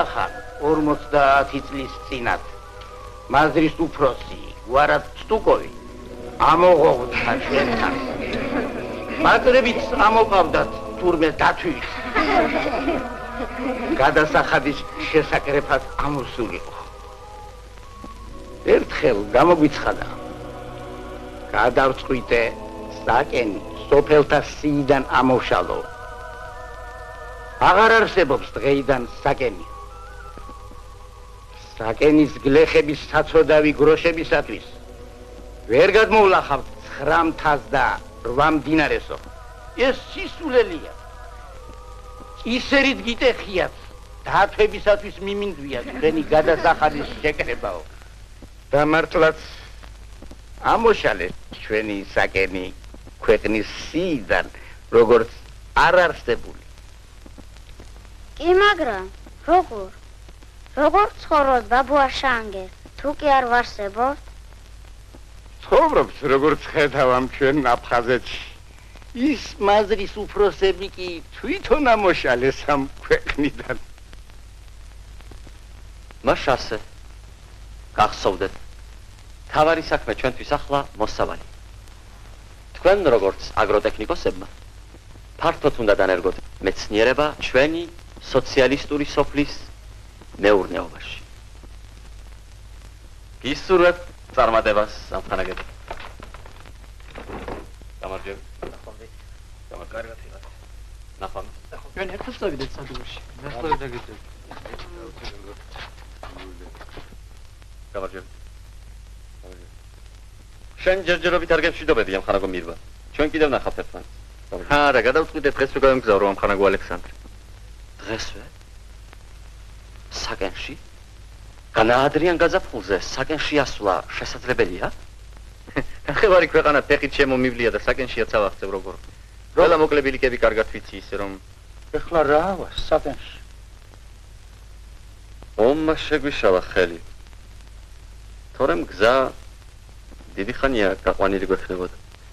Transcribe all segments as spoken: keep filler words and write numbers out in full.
ხარ ორმოცდაათი წლის წინათ მაზრის უფროსი ვარად სტუკოვი ამოღողდა ჩვენთან ბატრებიც ამოყავდათ თურმე დათვით გადასახადის შესაკრეფად ამოსულიყო ერთხელ გამოგვიცხადა გადავწყვიტე საკენი სოფელთა სიიდან ამოვშალო აღარ არსებობს დღეიდან საკენი საკენის გლეხების საცოდავი გროშებისათვის ვერ გადმოვლახავთ ცხრა მთას და რვა მდინარესო ეს სისულელია ისერით გიტეხიათ დათვებისათვის მიმინდვია თქვენი გადასახადის შეკრებაო და მართლაც ამოშალეს ჩვენი საკენი ქვეყნის სიიდან როგორც არ არსებული კი მაგრამ როგორ როგორ ცხოვრობ ბაბუა შანგე თუ კი არ ვარსებობ ცხოვრობს როგორც ხედავ ამ ჩვენ აფხაზეთში ის მაზრის უფროსები კი თვითონ ამოშალეს ამ ქვეყნიდან მაშასე გახსოვდეთ თავარი საქმე ჩვენთვის ახლა მოსავალი თქვენ როგორც აგროტექნიკოსებმა ფართოდ უნდა დანერგოთ მეცნიერება ჩვენი სოციალისტური სოფლის მეურნეობაში გისურვებთ წარმატებას ამხანაგეთ გამარჯვებით გამარჯვებით ნახავთ ჩვენ ერთად წავიდეთ სადგურში ნახავთ დაგეძებთ გამარჯვებით შენ ჯერჯერობით არ გემშვიდობები ამხანაგო მირვა ჩვენ კიდევ ნახავთ ერთმანეთს არა გადავწყვიტეთ დღესვე გავემგზავრო ამხანაგო ალექსანდრე დღესვე საკენში განაადრიან გაზაფხულზე საკენში ასვლა შესაძლებელია ნახევარი ქვეყანა ფეხით შემომივლია და საკენშიაც ავახცევ როგორ ყველა მოკლებილიკები კარგად ვიცი ისე რომ ეხლა რა ვარ საკენში ომმა შეგვიშალა ხელი თორემ გზა დიდი ხანია გაყვანილი გვექნებოდა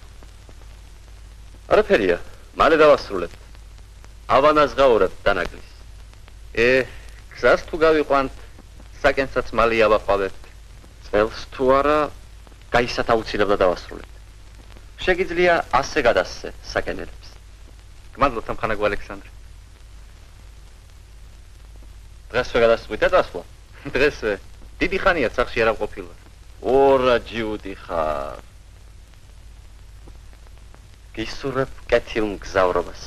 არაფერია მალე დავასრულებთ ავანაზღაურებთ დანაგლის ე გზას თუ გავიყვანთ საკენსაც მალე ავაყვავებთ წელს თუ არა გაისათ აუცილებლად დავასრულებთ შეგიძლია ასე გადასცე საკენელებს გმადლობთ ამხანაგო ალექსანდრე დღესვე გადასწყვიტეთ ასვლა დღესვე დიდი ხანია სახში არ ავყოფილვარ ორა ჯიუტი ხარ გისურვებ კეთილ მგზავრობას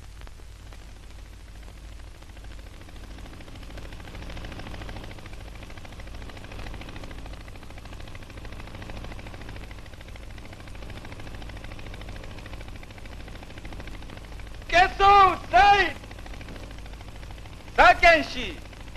კეთო საით საკენში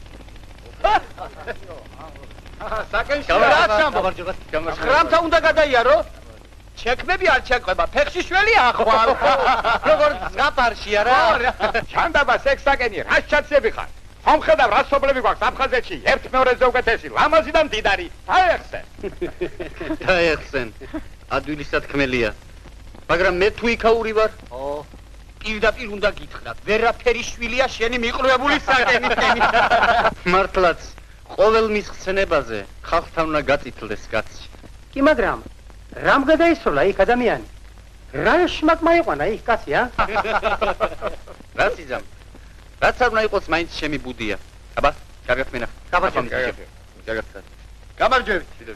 საკენში რაც ამბობ ხრამთა უნდა გადაიარო ჩექმები არ ჩეკვება ფეხში შველი ახვალ როგორც ზღაპარშია რა ჩანდაბას ეგ საკენი რა ჩაცები ხარ ამხედავ რა სოფლები გვაქვს აფხაზეთში ერთ მეორეზე უკეთესი ლამაზი და მდიდარი დაეხსენ დაეხსენ ადვილისად ხმელია მაგრამ მე თუ იქაური ვარ ო პირდაპირ უნდა გითხრა ვერაფერი შვილია შენი მიყრუებული საკენისკენი მართლაც ყოველ მისხცნებაზე ხალხთან უნდა გაწითლდეს კაცი კი მაგრამ რამ გადაისროლა იქ ადამიანი რა შმაკმა იყვანა იქ კაცი ა რაც იზამ რაც არ უნდა იყოს მაინც ჩემი ბუდია აბა კარგად მენახ გამარჯვებით კარგად გამარჯვებით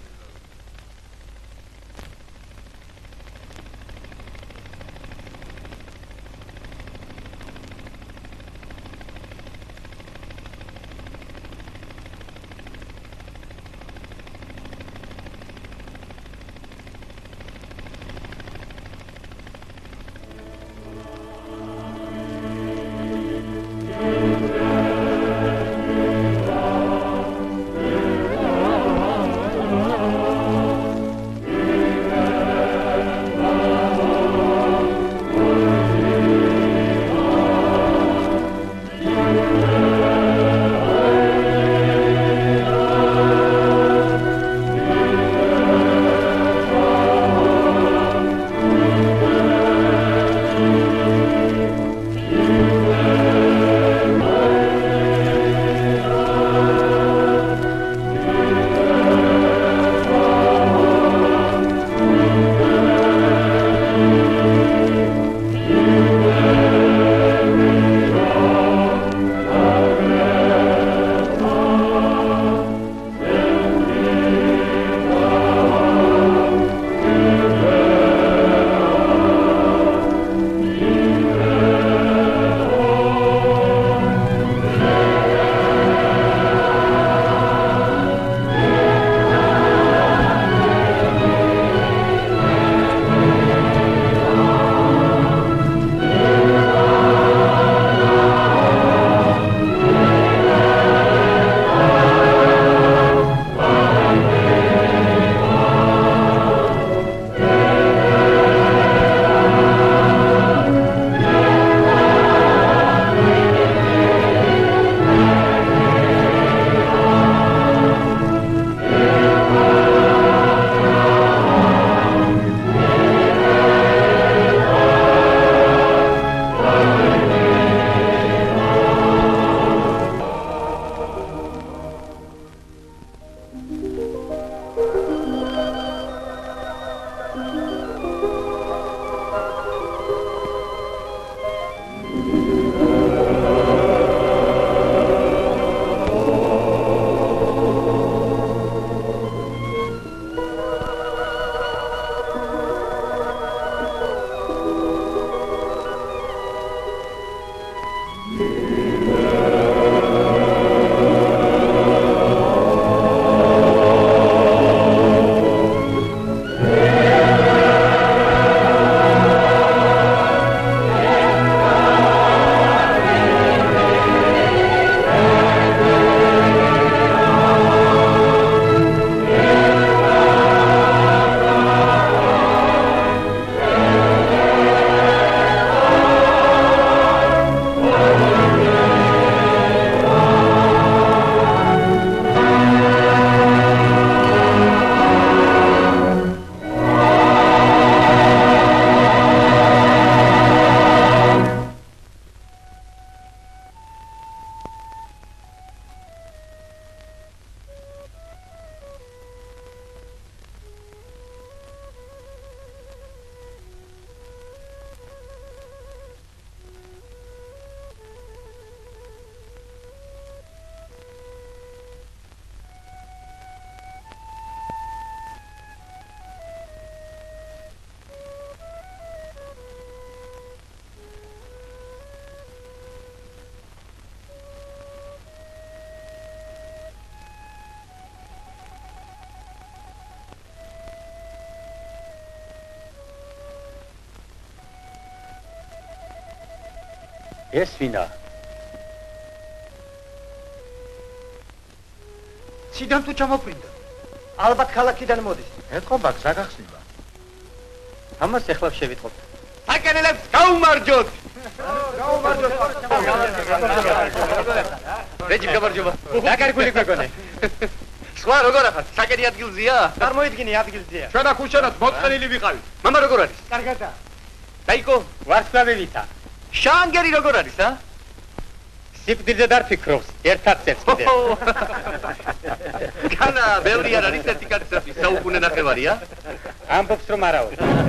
ეს ვინა? ციდან თუ ჩამოფრინდა? ალბათ ქალაქიდან მოდის. ეთყობა გზა გახსნება. ამას ეხლა შევიტყობ. საკენელებს გაუმარჯოთ! გაუმარჯოთ. რეჯი გამარჯობა. დაკარგული გვეგონე. სხვა როგორ ახარ? საკენი ადგილზეა? წარმოიდგინე ადგილზეა. ჩვენ აქ უშენოთ მოწყენილი ვიყავით. მამა როგორ არის? კარგადა. დაიკო, ვარსკვლავებითა. შანგერი როგორ არის, ა? სიკვდილზე დარფიქრობს, ერთად წელს კიდე. განა, ბევრი არ არის ერთი კაცი საუკუნე ნახევარია? ამბობს რომ არაო.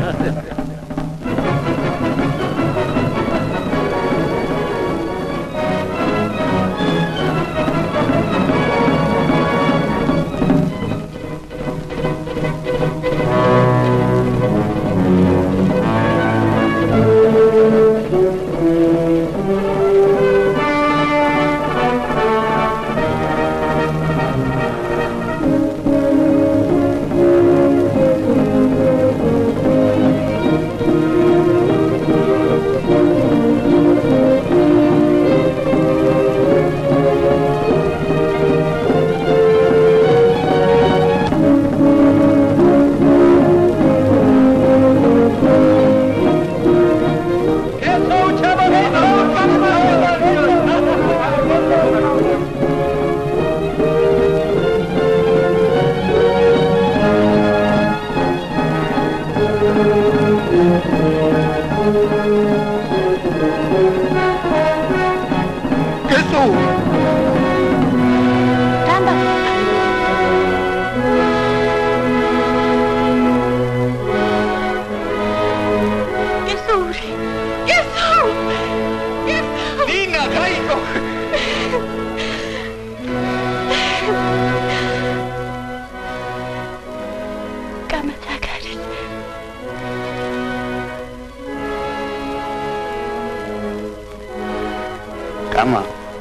გამა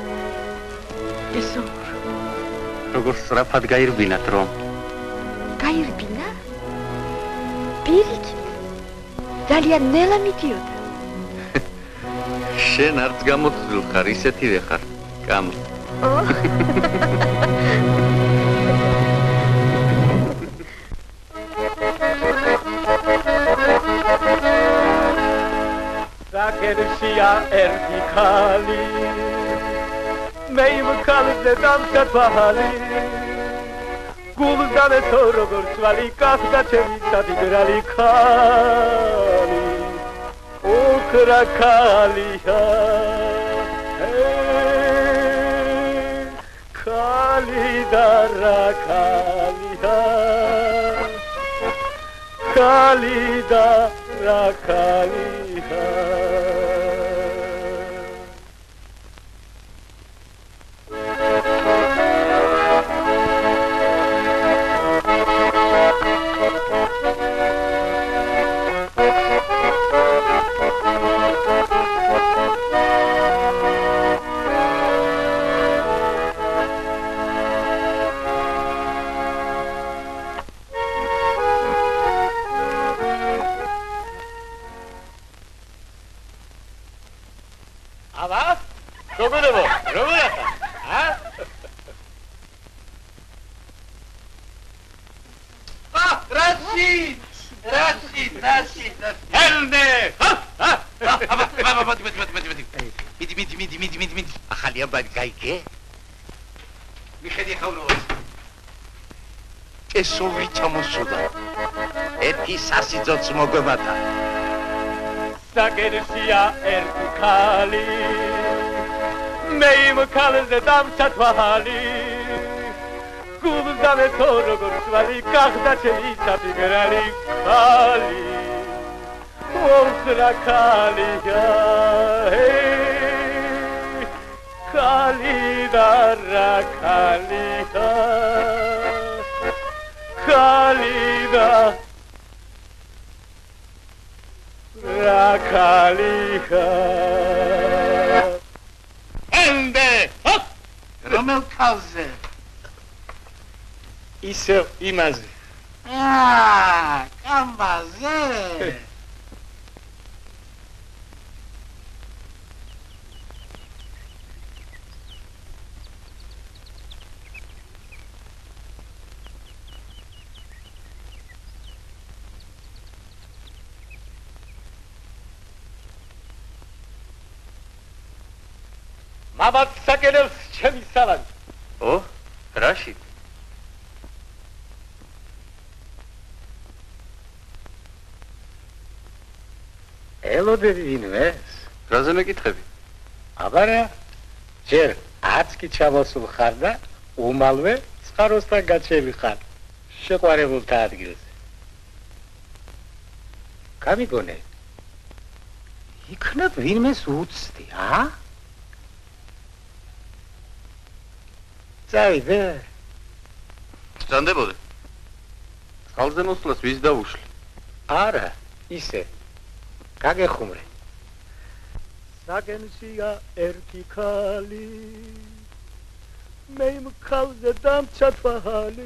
ესო როგორ სწრაფად გაირბინათ რომ გაირბინა? პირით? ძალიან ნელა მიდიოდა. შენ არც გამოცდილ ხარ, ისეთივე ხარ, გამა. საკენშია ერთი ხალი მე იმ ხალზე დამსახვალი გულდანე თო როგორ ცვალი გახდა ჩემი სადიგრალი ხალი ოქრა ხალია ხალი და რა ხალია ხალი და რა ხალია ესოვი ჩამოსულა ერთი სასიძოც მოგებათა საკენშია ერთი ხალი მე იმ ხალზე დამსახვალი გულდანე თო როგორ ცვალი გახდა ჩემი სადიგრალი ხალი ოქრა ხალია ხალი და რა ხალია ხალიდა რა ხალიხა ენდე რომელ ხალზე ისე იმაზე აა კამბაზე ამათ საკენელს ჩემი სალამი. ო, რაში? ელოდები ვინმეს? რაზე მეკითხები? აბარა, ჯერ აცკი ჩამოსულ ხარ და უმალვე წყაროსთან გაჩელი ხარ. შეყვარებულთა ადგილზე. გამიგონე. იქნებ ვინმეს უცდი, ა? წავიდე. სჭანდებოდე. წყალზე მოსვლას ვის დაუშლი? არა, ისე. გაგეხუმრე. საგენშია ერთი ქალი მე იმ ქალზე დამცა თვალი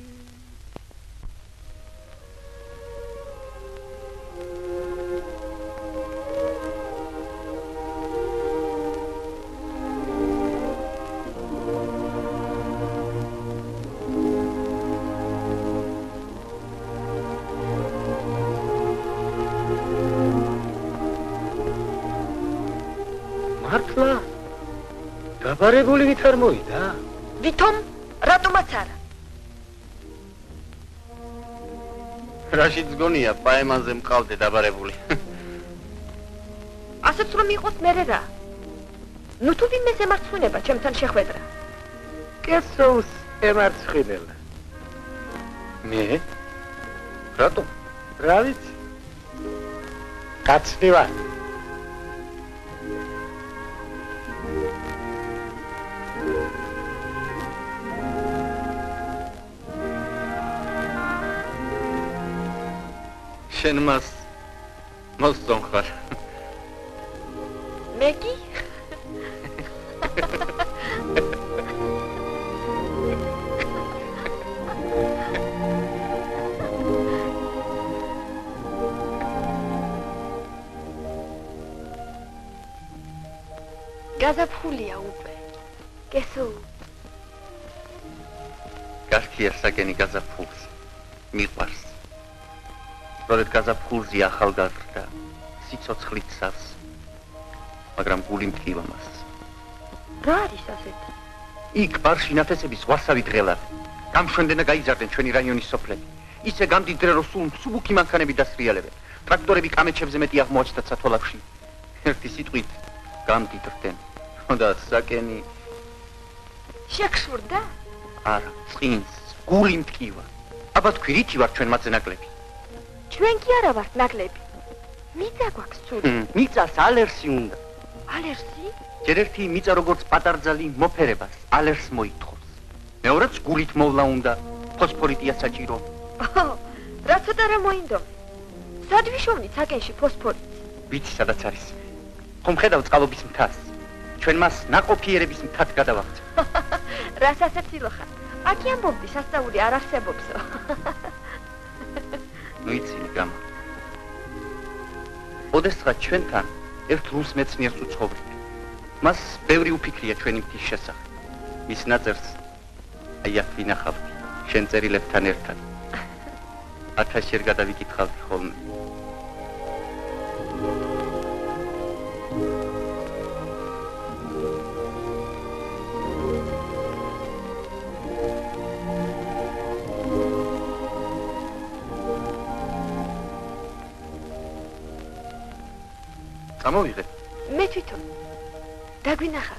მართლა დაბარებული ვით არ მოვიდა? ვითომ რატომაც არა? რაშიც გონია პაემანზე მყავდე დაბარებული. ასეც რომ იყოს მერე რა? ნუ თუ ვინმეს ემარცხუნება ჩემთან შეხვედრა. კესოუს ემარცხინელა. მე? რატომ? რა ვიცი? კაცი ვარ. შენ მას მოსწონ ხარ. მე კი? გაზაფხულია უკვე. გესო. გასქია საკენი გაზაფხულს. მიყვარს. როდესაც გაზაფხულზია ახალგაზრდა, სიცოცხლით სავს. მაგრამ გული მტკივა მას. რა არის ასეთი? იქ ბარში ნათესების ვარსავი დღელად. გამშვენდენა გაიზარდნენ ჩვენი რაიონის სოფლები. ისე გამდიდრე რომ სულ მსუბუქი მანქანები დასრიალებენ. ტრაქტორები კამეჩებზე მეტი აღმოაჩნდათ სათოლავში. ერთი სიტყვით გამდიდრდნენ. და საკენი შეგშურდა? არა, წინს, გული მტკივა. აბა თქვი რითი ვარ ჩვენ მათზე ნაკლები? ჩვენ კი არა ვართ ნაკლები. მიწა გვაქვს სული. მიწას ალერსი უნდა. ალერსი? ჯერ ერთი მიწა როგორც პატარძალი მოფერებას ალერსს მოითხოვს. მეორეც გულით მოვლა უნდა, ფოსფორიტია საჭირო. რა ცოტა რა მოინდომე. სად ვიშოვნით საკენში ფოსფორიტს? ვიცი სადაც არის. ხომ ხედავ წყალობის მთას. ჩვენ მას ნაყოფიერების მთად გადავახთ. რას ასე ცილოხარ? აქ ამბობდი სასწაული არ არსებობსო. ნუ იცი გამა. ოდესღაც ჩვენთან ერთ რუს მეცნიერს უცხოვრია. მას ბევრი უფიქრია ჩვენი მთის შესახებ. მის ნაწერს აი აქ ვინახავდი, შენ წერილებთან ერთად. ათასჯერ გადავიკითხავდი ხოლმე. გამოვიღე. მე თვითონ დაგვინახავ.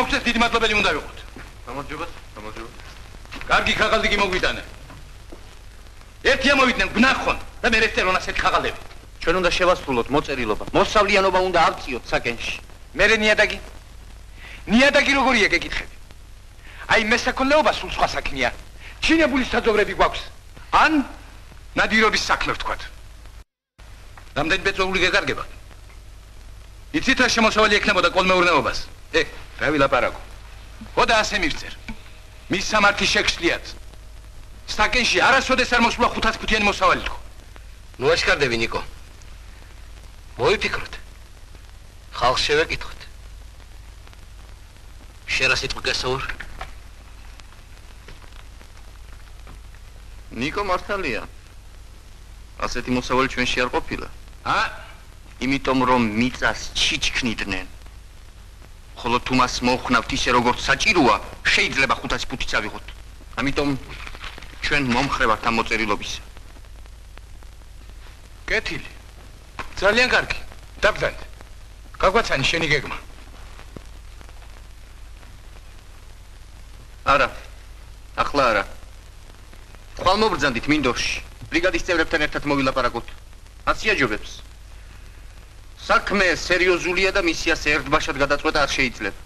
მოგწეს დიდი მადლობელი უნდა ვიყოთ. გამარჯობა, გამარჯობა. კარგი ხაღალდი კი მოგვიტანა. ერთი ამოვიდნენ გნახონ და მე რესტერონ ასეთი ხაღალდები. ჩვენ უნდა შევასრულოთ მოწერილობა. მოსავლიანობა უნდა ავწიოთ საკენში. მე ნიადაგი. ნიადაგი როგორია გეკითხები? აი მესაქონლეობა სულ სხვა საქმეა. ჩინებული საძოვრები გვაქვს. ან ნადირობის საქმე ვთქვათ. რამდენი ბეწვეული გეკარგება? იცით რა შემოსავალი ექნებოდა კოლმეურნეობას? ე, რა ვილაპარაკო. ხოდა ასე მივწერ. მის სამართი შექსლიათ. სტაკენში არასოდეს არ მოსულა ხუთას ფუთიანი მოსავალი თქო. ნუ აშკარდები ნიკო. მოიფიქროთ. ხალხს შევეკითხოთ. შენ რა სიტყვა გასაურ? ნიკო მართალია. ასეთი მოსავალი ჩვენში არ ყოფილა. ა? იმიტომ რომ მიწას ჩიჩქნიდნენ. ხოლო თუ მას მოხნავთ ისე როგორც საჭიროა, შეიძლება ხუთასი ფუთიც ავიღოთ. ამიტომ ჩვენ მომხრე ვართ ამ მოწერილობისა. კეთილი. ძალიან კარგი. დაბრძანეთ. გაგვაცანი შენი გეგმა. არა. ახლა არა. ხვალმობრძანდით მინდორში. ბრიგადის წევრებთან ერთად მოვილაპარაკოთ. აციაჯობებს. საქმე სერიოზულია და მისიას ერთბაშად გადაწყვეტა არ შეიძლება.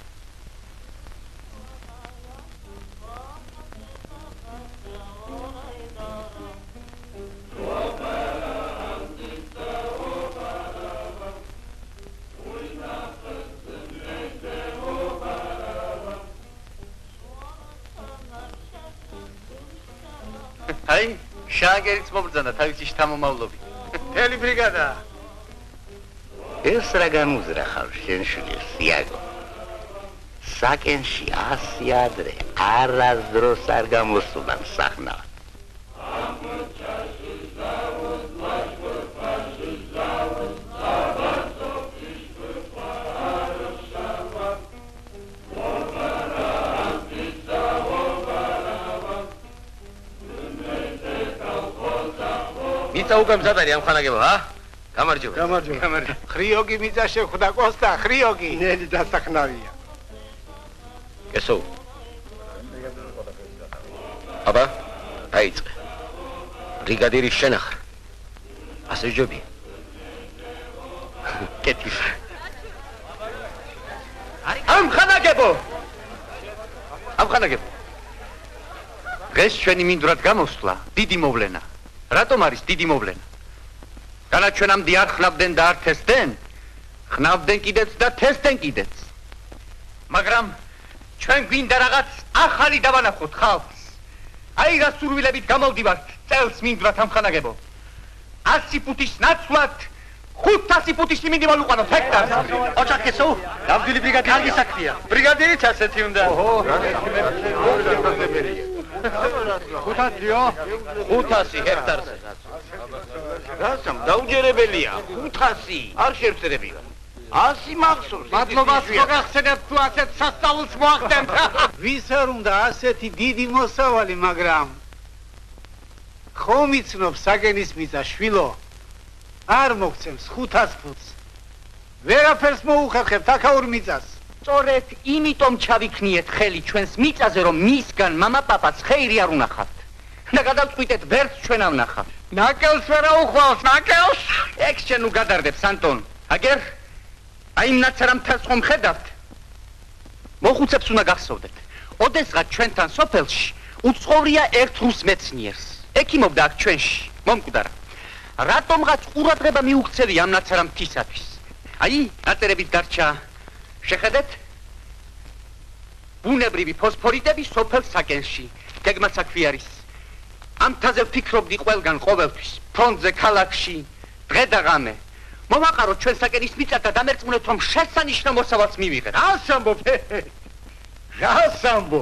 აი, შაგერიც მობრძანა თავისი შთამომავლობით. მთელი ბრიგადა. ეს რა განუზრახავ შენ შვილს, იაგო. საკენში ასი ადრე არასდროს არ გამოსულა მსახნავად. მიწა უკვე მზად არის ამ ხანაგება, ა? გამარჯობა. გამარჯობა. გამარჯობა. ხრიოგი მიწა შეხვდა კოსტა, ხრიოგი. ნელი დასახნავია. ესო. აბა, აიწყე. ბრიგადირის შენახ. ასე ჯობია. კეთილი. ამ ხანაგებო! ამ ხანაგებო. დღეს ჩვენი მინდვრად გამოსვლა დიდი მოვლენა. რატომ არის დიდი მოვლენა? განა ჩვენამდე არ ხნავდნენ და არ თესდნენ, ხნავდნენ კიდეც და თესდნენ კიდეც. მაგრამ ჩვენ გვინდა რაღაც ახალი დავანახოთ ხალხს. აი რა სურვილებით გამოვდივართ წელს მინდვრად ამხანაგებო. ასი ფუტის ნაცვლად ხუთასი ფუტის მინდი მოვიყვანოთ ჰექტარს. ოჩახესო, დავდილი ბრიგადი კარგი საქმეა. ბრიგადირიც ასეთი უნდა. ოჰო. ხუთასიო? ხუთასი ჰექტარზე. რასამ დაუჯერებელია. ხუთასი. არ შევწერებია. ასი მახსოვს. მადლობას მოგახსენებთ თუ ასეთ სასწაულს მოახდენთ. ვის არ უნდა ასეთი დიდი მოსავალი, მაგრამ ხომ იცნობს საგენის მიწა შვილო? არ მოგცემს ხუთას ფუტს. ვერაფერს მოუხერხებთ აქაურ მიწას. სწორედ იმიტომ ჩავიქნიეთ ხელი ჩვენს მიწაზე, რომ მისგან მამა-პაპაც ხეირი არ უნახავთ. და გადავწყვიტეთ ვერც ჩვენ არ ვნახავთ. ნაკელს ვერ აუხვალს, ნაკელს. ეგ შენ ნუ გადარდებს, ანტონ. აგერ აი იმ ნაცრამთას ხომ ხედავთ? მოხუცებს უნდა გახსოვდეთ. ოდესღაც ჩვენთან სოფელში უცხოვრია ერთ რუს მეცნიერს. ექიმობდა აქ ჩვენში, მომკვდარა. რატომღაც ყურადღება მიუქცევი ამ ნაცრამთისათვის. აი, ნაწერებით დარჩა. შეხედეთ? ბუნებრივი ფოსფორიტები სოფელ საკენში. გეგმაც აქვე არის. ამ თაზე ვფიქრობდი ყველგან ყოველთვის, ფრონტზე, ქალაქში, დღე და ღამე. მოვაყაროთ ჩვენ საკენის მიწა და დამერწმუნეთ, რომ შესანიშნავ მოსავალს მივიღეთ. რას ამბობ? რას ამბობ?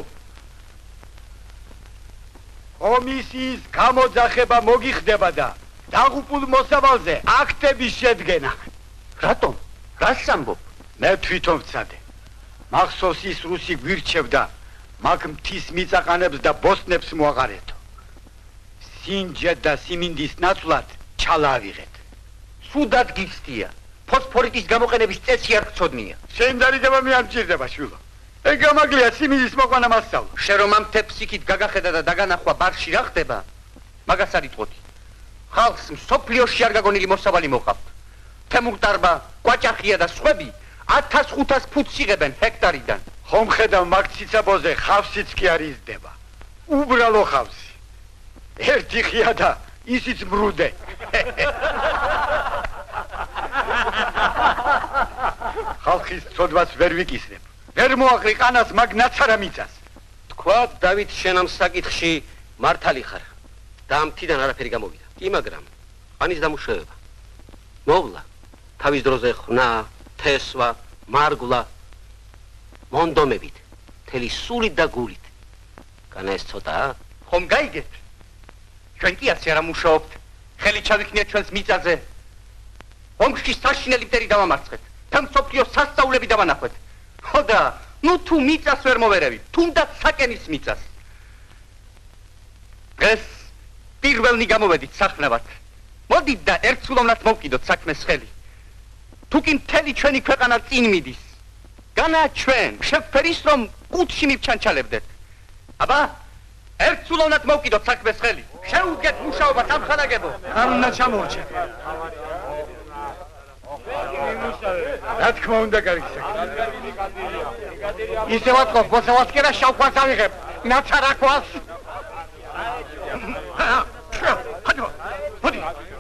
კომისიის გამოძახება მოგიხდება და დაღუპულ მოსავალზე აქტების შედგენა. რატომ? რას ამბობ? მე თვითონ ვცადე. მახსოვს ის რუსი გვირჩევდა, მაგ მთის მიწაყანებს და ბოსნებს მოაყარეთო. სინჯად და სიმინდის ნაცვლად ჩალავიღეთ. სუდად გიცდია. ფოსფორიტის გამოყენების წესი არ გწოდნია. შენ დარიდება მე არ მჭირდება, შვილო. ეგ გამაგლია სიმილის მოყვანა მასწავლა. შენ რომ ამ თეფსიქით გაგახედა და დაგანახვა ბარში რა ხდება? მაგას არ იტყოდი. ხალხს მსოფლიოში არ გაგონილი მოსავალი მოყავთ. თემურტარბა, კვაჭახია და სხვები ათას ხუთას ფუტს იღებენ ჰექტარიდან. ხომ ხედავ მაგ ციცაბოზე ხავსიც კი არ იზრდება. უბრალო ხავსი. ერთი ხია და ისიც მრუდე. ხალხის ცოდვას ვერ ვიკისრებ. ვერ მოაყრი ყანას მაგ ნაცარა მიწას. თქვა დავით შენ ამ საკითხში მართალი ხარ და ამ თიდან არაფერი გამოვიდა. კი, მაგრამ ყანის დამუშავება მოვლა თავის დროზე ხნა, თესვა, მარგვლა მონდომებით, მთელი სულით და გულით. განა ეს ცოტაა? ხომ გაიგეთ? ჩვენ კი ასე არ ამუშაობთ. ხელი ჩავიქნიეთ ჩვენს მიწაზე. ომში საშინელი მტერი დავამარცხეთ. თან მსოფლიოს სასწაულები დავანახვეთ. ხო და ნუ თუ მიწას ვერ მოვერევით, თუნდაც საკენის მიწას. დღეს პირველნი გამოვედით სახნავად. მოდით და ერთსულოვნად მოვკიდოთ საქმეს ხელი. თუ კი მთელი ჩვენი ქვეყანა წინ მიდის. განა ჩვენ შევფერის რომ კუთში მივჩანჩალებდეთ. აბა ერთსულოვნად მოვკიდოთ საქმეს ხელი. შეუდგეთ მუშაობა სამხანაგებო. არ უნდა ჩამორჩე. რა თქმა უნდა გარიგსა. ისე ვატყობ, მოსავალს კი რა შავქვას ავიღებ. ნაცარა ქვას. ჰადო, ჰოდი.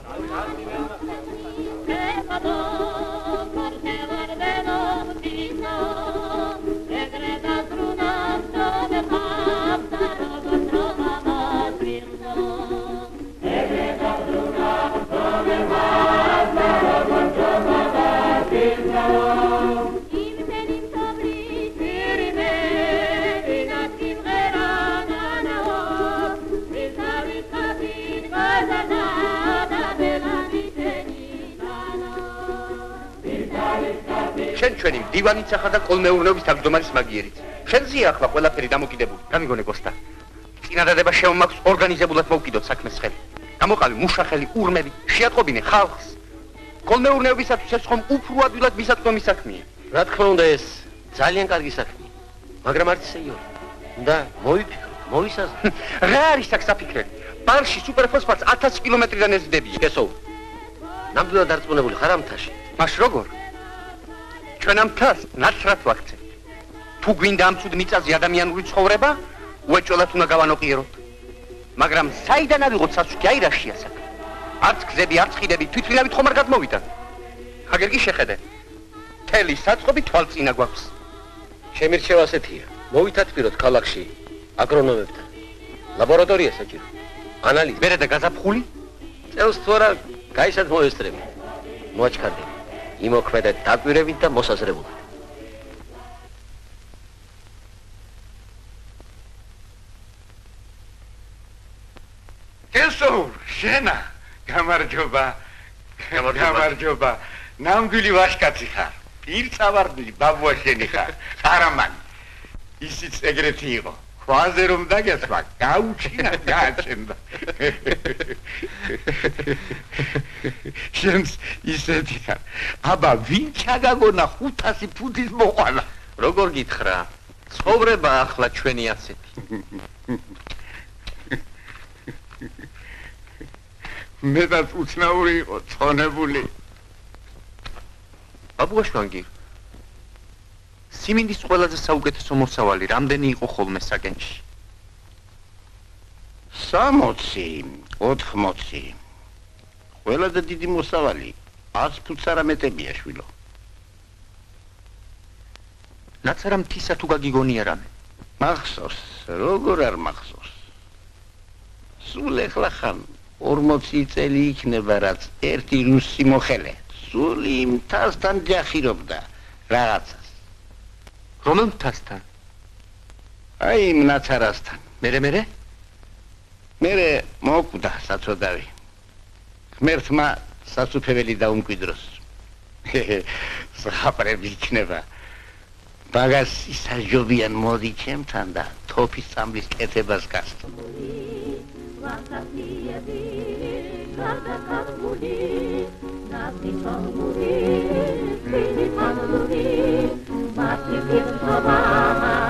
შენ ჩვენი მდივანიც ახლა და კოლმეურნეობის თავმჯდომარის მაგიერიც. შენზეა ახლა ყველაფერი დამოკიდებული. გამიგონე კოსტა. წინადადება შემოაქვს ორგანიზებულად მოვკიდოთ საქმეს ხელი. გამოყავი მუშახელი, ურმები, შეატყობინე ხალხს. კოლმეურნეობისათვის ეს ხომ უფრო ადვილად მისაწვდომი საქმეა. რა თქმა უნდა ეს ძალიან კარგი საქმეა. მაგრამ არც ისე იოლი. და მოვიფიქრო, მოვისაზრო. რა არის აქ საფიქრები? ბარში სუპერფოსფატს ათას კილომეტრიდან ეზრდებია. ესო. ნამდვილად დარწმუნებული ხარ ამ თაში? მას როგორ? ჩვენ ამ თას ნაცრად ვაქცევთ. თუ გვინდა ამ ცუდ მიწაზე ადამიანური ცხოვრება, უეჭველად უნდა გავანოყიეროთ. მაგრამ საიდან ავიღოთ სასუქი აირაშია საქმე? არც გზები, არც ხიდები თვითმფრინავით ხომ არ გადმოვიდა. აგერ კი შეხედე. მთელი საწყობი თვალწინა გვაქვს. ჩემი რჩევა ასეთია. მოვითათბიროთ ქალაქში აგრონომებთან. ლაბორატორია საჭირო. ანალიზი. მერე და გაზაფხული? წელს თუ არა გაისად მოესწრები. მოაჩქარდები. იმოქმედეთ დაკვირებით და მოსაზრებულად. ესო, შენა, გამარჯობა. გამარჯობა. ნამდვილი ვაჟკაცი ხარ. პირწავარდნი ბაბუა შენი ხარ. ხარამანი. ისიც ეგრეთი იყო. ქვაზე რომ დაგესვა, გაუჩინა, გააჩენდა. შენს ისეთი ხარ. აბა, ვინ ჩაგაგონა ხუთასი ფუტის მოყვანა? როგორ გითხრა? ცხოვრება ახლა ჩვენი ასეთი. მეტად უცნაური იყო, ცხონებული. ბაბუა შვანგი. სიმინდის ყველაზე საუკეთესო მოსავალი რამდენი იყო ხოლმე საკენში? სამოცი, ოთხმოცი. ყველაზე დიდი მოსავალი ას ფუტს არ ამეტებია შვილო. ნაცარა მთისა თუ გაგიგონია რამე? მახსოვს, როგორ არ მახსოვს. სულ ეხლა ხან ორმოცი წელი იქნება რაც ერთი რუსი მოხელე. სულ იმ თასთან ჯახირობდა რაღაცას. რომელ მთასთან? აი იმ ნაცარასთან. მერე მერე? მერე მოკვდა საწოდავი. ღმერთმა სასუფეველი დაუმკვიდროს. ზღაპრები იქნება. ბაგას ისაჯობიან მოდი ჩემთან და თოფის წამლის კეთებას გასწო. Mati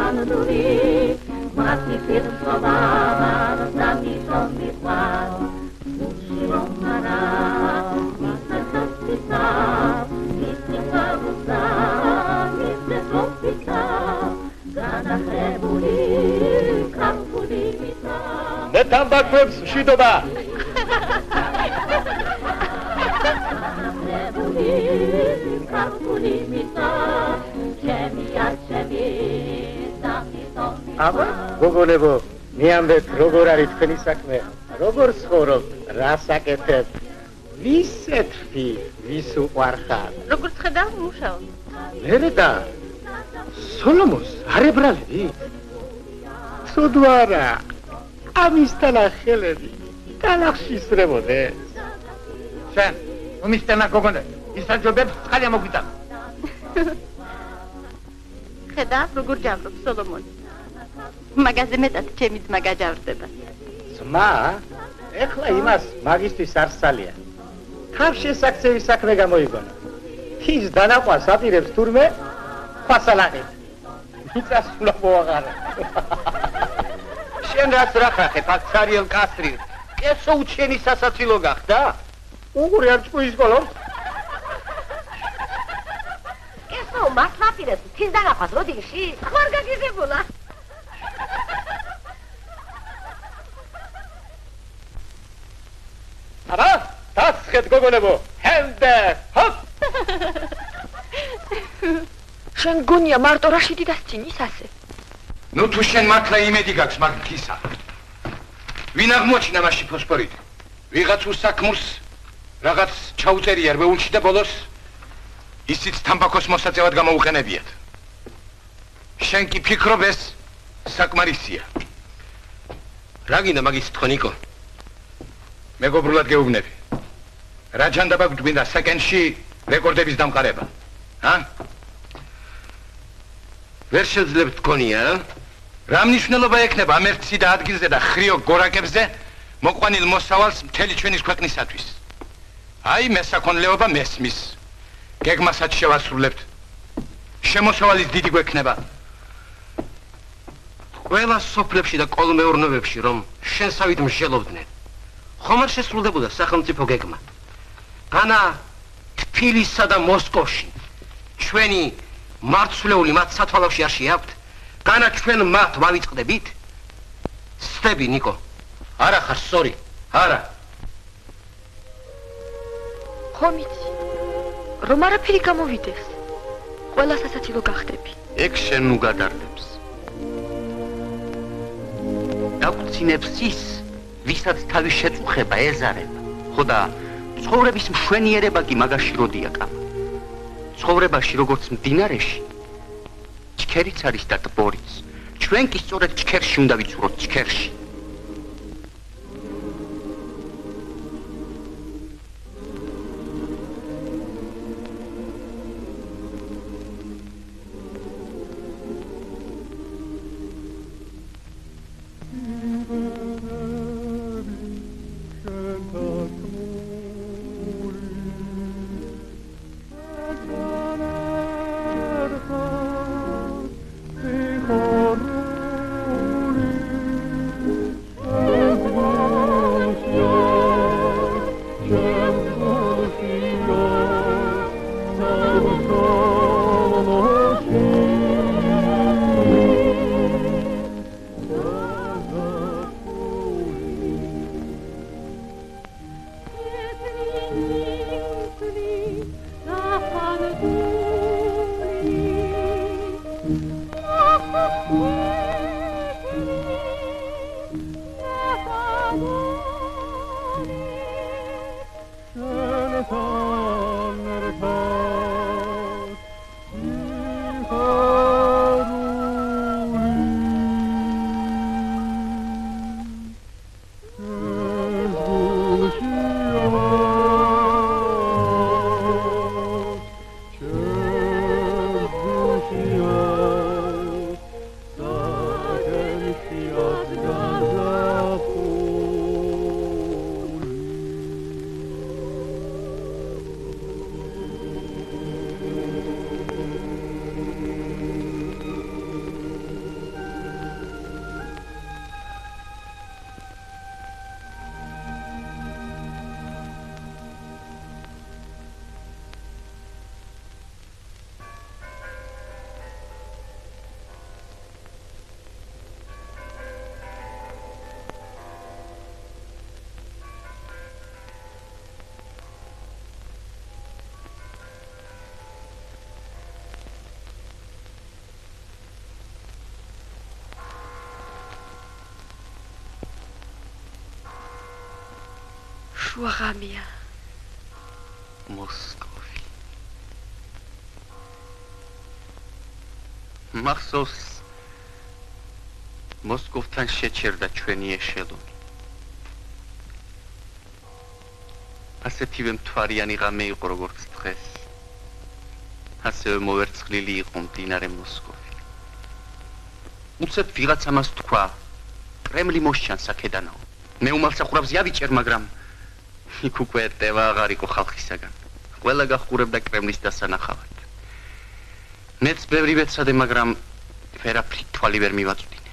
განდული მათი ხილსობა სამისონ მისვარ უში რომ არა მისასწისა მისასწისა მისასწისა განახლებული კამფული მისა მე თამბაქებს მშვიდობა აბა გოგონებო მე ამბეთ როგორ არის თქვენი საქმე როგორ ცხოვრობთ რას აკეთებთ ვის ეთვი ვის უყვარხარ როგორც ხედავ მუშაობ მერე და სოლომონს არებრალები ცუდ არა ამისთან ახელები განახსისრებოდეს შენ უმისტენა გოგონე ისაჯობებს წყალია მოგვიტან ხედავ როგორ ჯავრობ სოლომონი მაგაზე მეტად ჩემი ძმა გაჯავრდება ძმა ეხლა იმას მაგისტრის არსალია თავშესაქცევის საქმე გამოიგონა ის დანაყვანს აპირებს თურმე ფასალაღით მიწას სულა მოაღარა შენ რას რახახებ აქ ცარიელ კასრი ესო უჩენი სასაცილო გახდა უღური არ ჭკუის გოლობს ესო მას ვაპირებს თის დანახვას როდინში ხარ გაგიზებულა აბა დასხეთ გოგონებო ჰენდე ჰოპ შენ გონია მარტო რაშიდი დასცინის ასე ნუ თუ შენ მართლა იმედი გაქვს მაგ ქისა ვინ აღმოჩინა მასში ფოსფორიტი ვიღაც უსაქმურს რაღაც ჩაუწერია რვეულში და ბოლოს ისიც თამბაქოს მოსაწევად გამოუყენებიათ შენ კი ფიქრობ ეს საკმარისია რა გინდა მაგის თხონიკო მეგობრულად გეუბნები რა ჯანდაბა გვინდა სეკენდში რეკორდების დამყარება ა ვერ შეძლებთ თქონია რა მნიშვნელობა ექნება ამ ერთ სიდა ადგილზე და ხრიო გორაკებზე მოყვანილ მოსავალს მთელი ჩვენის ქვეყნისათვის აი მესაქონლეობა მესმის გეგმასაც შევასრულებთ შემოსავალის დიდი გვექნება ყველა სოფლებში და კოლმეურნებებში რომ შენსავით მსჯელობდნენ ხომ არ შესრულდებოდა სახელმწიფო გეგმა განა თბილისსა და მოსკოვში ჩვენი მარცვლეული მათ სათვალავში არ შეაქვთ განა ჩვენ მათ ვავიწყდებით სტები ნიკო არა ხარ სწორი არა ხომ იცი რომ არაფერი გამოვიდეს ყველა სასაცილო გახდები ეგ შენ ნუ გადარდებს დაგვრცინებს ის ვისაც თავის შეწუხება ეზარება ხო და ცხოვრების მშვენიერება კი მაგაში როდია კამა ცხოვრებაში როგორც მდინარეში ჩქერიც არის და ტბორიც ჩვენ კი სწორედ ჩქერში უნდა ვიცუროთ ჩქერში შუაღამია. მოსკოვი. მახსოვს მოსკოვთან შეჩერდა ჩვენი ეშელონი. ასეთივე მთვარიანი ღამე იყო როგორც დღეს. ასევე მოვერცხლილი იყო მდინარე მოსკოვი. უცებ ვიღაც ამას თქვა, კრემლი მოსჩანს აქედანაო. მე უმალსახურავს ავიჭერ, მაგრამ იქ უკვე ეტევა აღარ იყო ხალხისაგან. ყველა გახურებდა კრემლის დასანახავად. მეც ბევრი ვეცადე, მაგრამ ვერაფრით თვალი ვერ მივაწვდინე.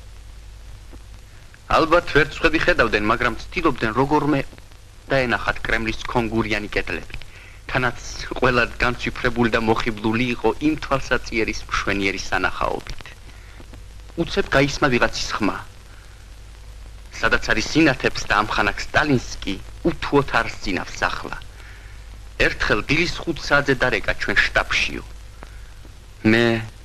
ალბათ ვერცხვები ხედავდნენ, მაგრამ ცდილობდნენ როგორმე დაენახათ კრემლის კონგურიანი კედლები. თანაც ყველა განცვიფრებული და მოხიბლული იყო იმ თვალსაწიერის მშვენიერი სანახაობით. უცებ გაისმა ვიღაცის ხმა. სადაც არის სინათებს და ამხანაგ სტალინსკი უთუოდ არ სძინავს ახლა. ერთხელ დილის ხუთ საათზე დარეკა ჩვენ შტაბშიო. მე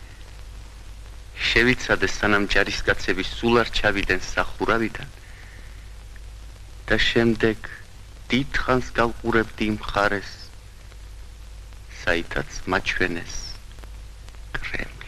შევიცადე სანამ ჯარისკაცები სულ არ ჩავიდნენ სახურავიდან და შემდეგ დიდხანს გავყურებდი იმ მხარეს, საითაც მაჩვენეს კრემლი.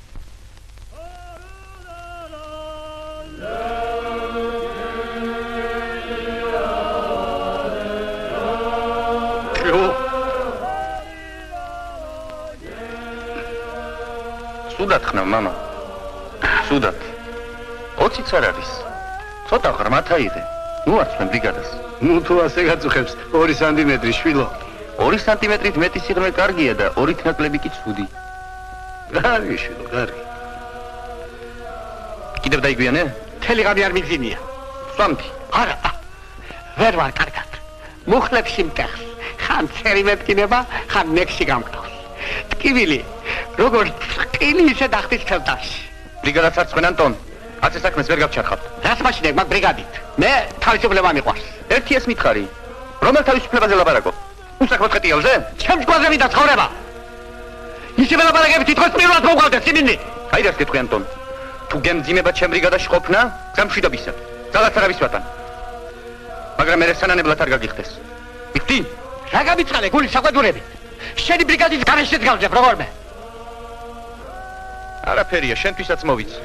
სუდად ხნა, მამა. სუდად. ოციც არ არის. ცოტა ღრმათ აიღე. ნუ არცმენ ბრიგადას. ნუ თუ ასე გაწუხებს ორი სანტიმეტრი შვილო. ორი სანტიმეტრით მეტი სიღრმე კარგია და ორით ნაკლები კი ცუდი. კარგი შვილო, კარგი. კიდევ დაიგვიანე? მთელი ღამე არ მიგზინია. სვამთი. არა. ვერ ვარ კარგად. მუხლებში მტეხს. ხან ცერი მეტკინება, ხან ნექსი გამკრავს. ტკივილი, როგორც ტკილი ისე დახტის ხელტაში. ბრიგადაც არ წვენ, ანტონ. აცე საქმეს ვერ გავჩარხავთ. რას მაშინ ეგ მაგ ბრიგადით? მე თავისუფლება მიყვარს. ერთი ეს მითხარი. რომელ თავისუფლებაზე ლაპარაკო? უსაქმოდ ხეტიალზე? ჩემს გვაზე მინდა ცხოვრება. ისე ველაპარაკებით თვითონ პირველად მოვყავდეთ სიმინი. აი რას გეტყვი, ანტონ. თუ გემძიმება ჩემ ბრიგადაში ყოფნა, გამშვიდობისა. ძალაც არავის ვატან. მაგრამ მე სანანებლად არ გაგიხდეს. მიხდი? რა გამიწყალე გულის საყვედურებით? შენი ბრიგადის გარეშეც გავძებ როგორმე? არაფერია, შენთვისაც მოვიცი.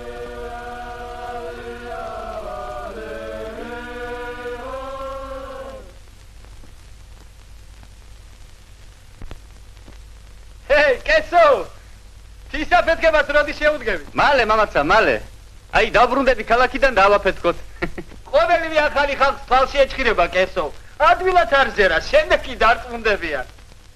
ჰეი, კესო! თისაფეთქებას როდი შეუდგები? მალე, მამაცა, მალე. აი, დაბრუნდები ქალაქიდან და ავაფეთქოთ. ყოველივე ახალი ხალხს თვალში ეჭხირება, კესო. ადვილად არ ზერა, შემდეგ კი დარწმუნდებიან.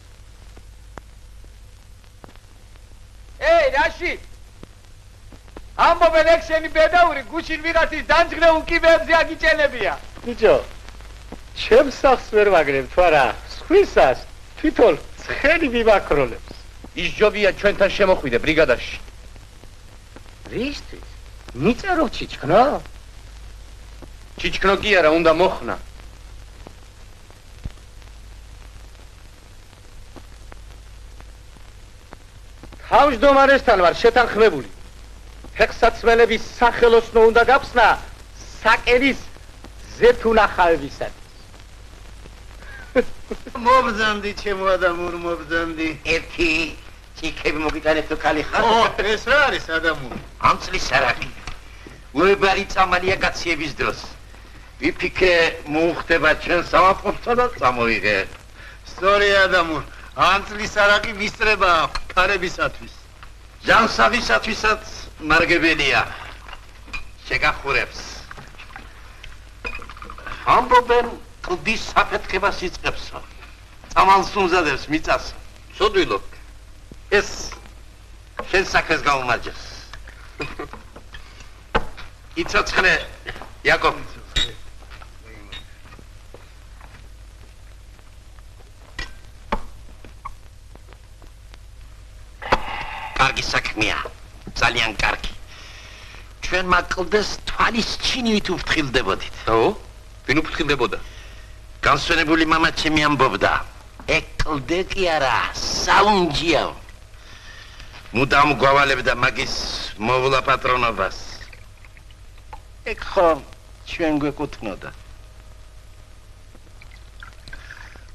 ეი, რაში? ამბობენ ეგ შენი ბედაური გუშინ ვიღაცის დამძღნეულ კიბეებზე აგიჭენებია. ბიჭო, ჩემს სახს ვერ ვაგრებ თუ არა, სხვისას თვითონ ცხენი მივაქროლებს. ის ჯობია ჩვენთან შემოხვიდე ბრიგადაში. რისთვის? მიწერო ჩიჩქნო? ჩიჩქნო კი არა, უნდა მოხნა. თავმჯდომარესთან ვარ შეთანხმებული. ფეხსაცმელების სახელოსნო უნდა გახსნა საკერის ზეთუნახავებისათვის. მობრძანდი ჩემო ადამურ, მობრძანდი. ერთი ჭიქები მოგიტანეთ თუ ქალი ხარ? ო, ეს რა არის ადამურ? ამ წლის არაგი. უებარი წამალია კაციების დროს. ვიფიქრე მოუხდება ჩვენ სამაფრობსა და წამოიღე. სწორი ადამურ, ამ წლის არაგი მისწრება ქარებისათვის. ჟანსავისათვისაც მარგებელია. შეგახურებს. ამბობენ კლდის საფეთქებას იწყებსო. წამალს უმზადებს მიწას. სოდვილო. ეს შენ საქმეს გაუმარჯოს. იცოცხლე, იაკობ. კარგი საქმეა, ძალიან კარგი. ჩვენ მაკლდეს თვალის ჩინივით უფრთხილდებოდით. ო, ვინ უფრთხილდებოდა? განსვენებული მამა ჩემი ამბობდა, ეგ კლდე კი არა, საუნჯია. მუდამ გვავალებდა მაგის მოვლა პატრონობას. ეგ ხო ჩვენ გვეკუთვნოდა.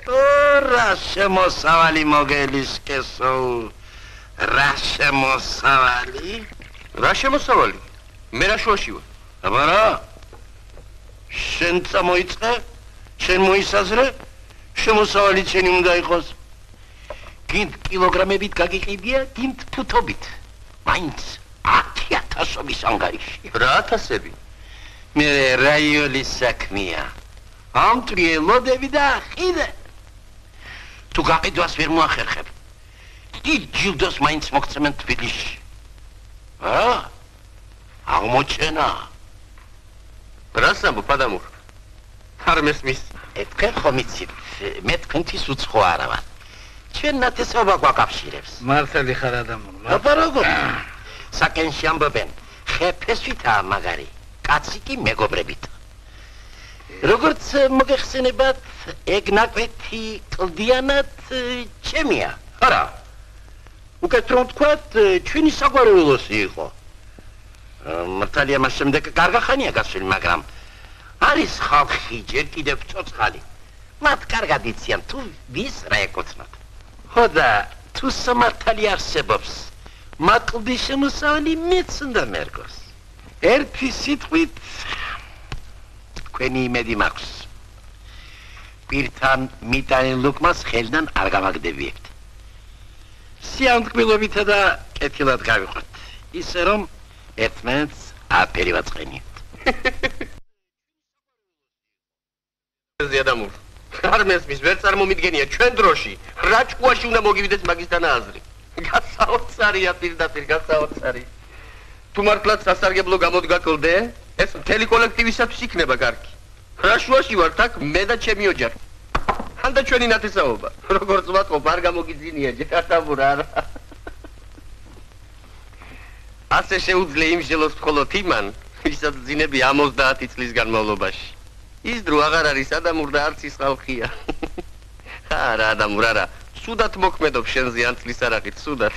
რა შემოსავალი მოგელისკესო რა შემოსავალი რა შემოსავალი მე რა შუაში ვარ აბა რა შენ წამოიწყე შენ მოისაზრე შემოსავალი შენი უნდა იყოს გინდ კილოგრამებით გაგიყიდია გინდ ფუთობით მაინც ათი ათასობის ანგარიში რა ათასები მე რაიოლის საქმეა ამ ტრიელოდები და ხიდე თუ გაყიდვას ვერ მოახერხებ დიდ ჯილდოს მაინც მოგცემენ თბილისში რა აღმოჩენა რას ამბობ ადამურ არ მესმის ეთქენ ხომ იცით მე თქვენთვის უცხო არა ვარ ჩვენ ნათესაობა გვაკავშირებს მართალი ხარ ადამურ აბა როგორ საკენში ამბობენ ხეფესვითაა მაგარი კაცი კი მეგობრებით როგორც მოგეხსენებათ ეგ ნაკვეთი კლდიანად ჩემია არა უკეთ რომ ვთქვათ ჩვენი საგვარეულოსი იყო მართალია მას შემდეგ კარგახანია გასული მაგრამ არის ხალხი ჯერ კიდევ ცოცხალი მათ კარგად იციან თუ ვის რა ეკუთვნათ ხო და თუ სამართალი არსებობს მაკლდის შემოსავალი მეც უნდა მერგოს ერთი სიტყვით თქვენი იმედი მაქვს პირთან მიტანილ ლუკმას ხელიდან არ გამაგდებიებთ სიამთქმილობითა და კეთილად გავიყოთ ისე რომ ერთმანეთს აფერივაწყენიოთ ზიადამურ არ მესმის ვერ წარმომიდგენია ჩვენ დროში რა ჭკუაში უნდა მოგივიდეს მაგისთან აზრი გასაოცარია პირდაპირ გასაოცარი თუ მართლაც სასარგებლო გამოდგა კლდე ეს მთელი კოლექტივისათვის იქნება კარგი რა შუაში ვართ აქ მე და ჩემი ოჯახი ხანდა ჩვენი ნათესაობა როგორც ვატყობ არ გამოგიძინია ჯერადამურ არა ასე შეუძლია იმჟელოს მხოლოდ იმან ვისაც ძინები ორმოცდაათი წლის განმავლობაში ის დრო აღარ არის ადამურ და არც ის ხალხია არა ადამურ არა სუდად მოქმედობ შენზე ან წლის არაღით სუდად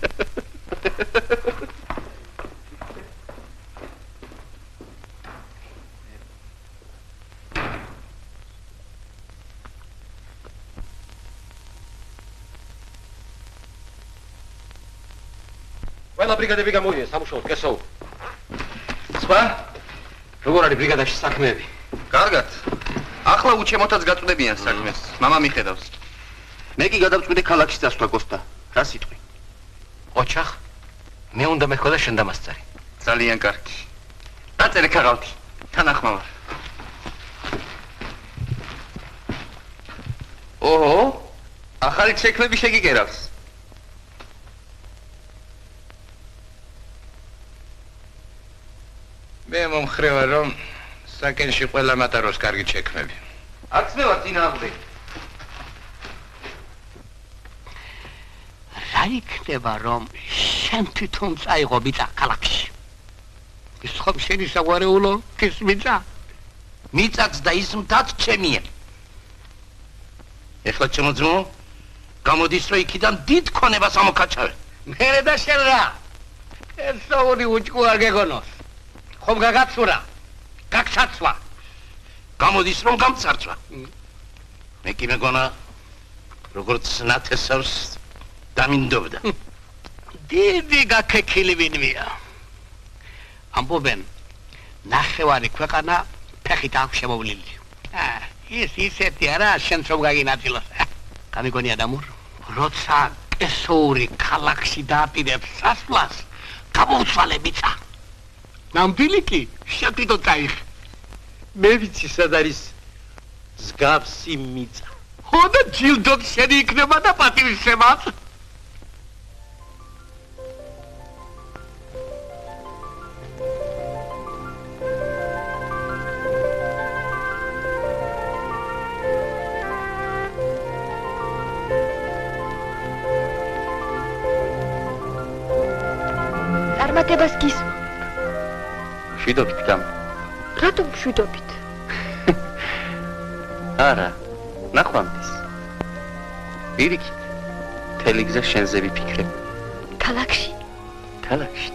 ყველა ბრიგადები გამოვიდნენ სამუშაოდ კესო სხვა როგორ არის ბრიგადაში საქმეები კარგად. ახლა უჩემოთაც გაწვდებიან საქმეს. მამა მიხედავს. მე კი გადავწყვიტე ქალაქში წასვლა კოსტა. რა სიტყვი? ოჩახ. მე უნდა მეხოდა შენ დამასწარი. ძალიან კარგი. დაწერე ქაღალდი. თანახმავარ. ოჰო. ახალი შექმნები შეგიკერავს. მე მომხრევა რომ საკენში ყველა მატაროს კარგი შექმნები. არც მე ვარ წინააღმდეგ. რა იქნება რომ შენ თვითონ წაიღო ბიჭა ქალაქში? ის ხომ შენი საგვარეულო ის ბიჭა? მიწაც და ის მთაც ჩემია. ეხლა შემოძმო გამოდის რომ იქიდან დიდ ქონებას ამოკაჩავე. მერე და შენ რა? ეს საური უჭკუა გეგონოს. ხომ გაგაცურა? გაგცაცვა. გამოდის რომ გამცარცვა. მე კი მეგონა როგორც ნათესავს დამინდობდა. დიდი გაქექილი ვინმეა. ამბობენ ნახევარი ქვეყანა ფეხით აქვს შემოვლილი. აა ის ისეთი არა შენც რომ გაგინაწილოს. გამიგონი ადამურ როცა კესოური ქალაქში დააპირებს სასვლას გამოვცვალე ბიჭა. ნამდვილი კი შეტიტო წაიხ. მე ვიცი სად არის ზგავსი მიწა. ხო და ჯილდოთ შენი იქნება და პატივისცემაც. წარმატებას გისმა. შვიდობით გამ. რატომ შვიდობით? არა, ნახვამდის. პირიქით, მთელი გზა შენზე ვიფიქრებ. ქალაქში? ქალაქში.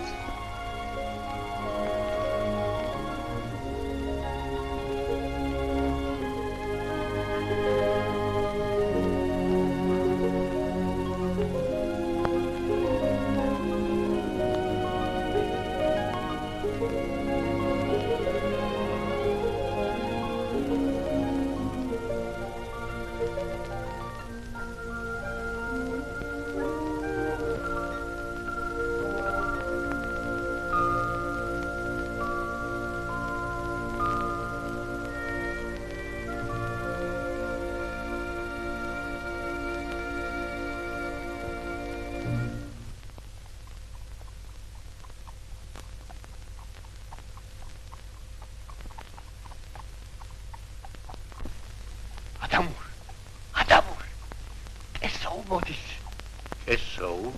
ადამურ, ადამურ, ესაუ მოდის. ესაუ?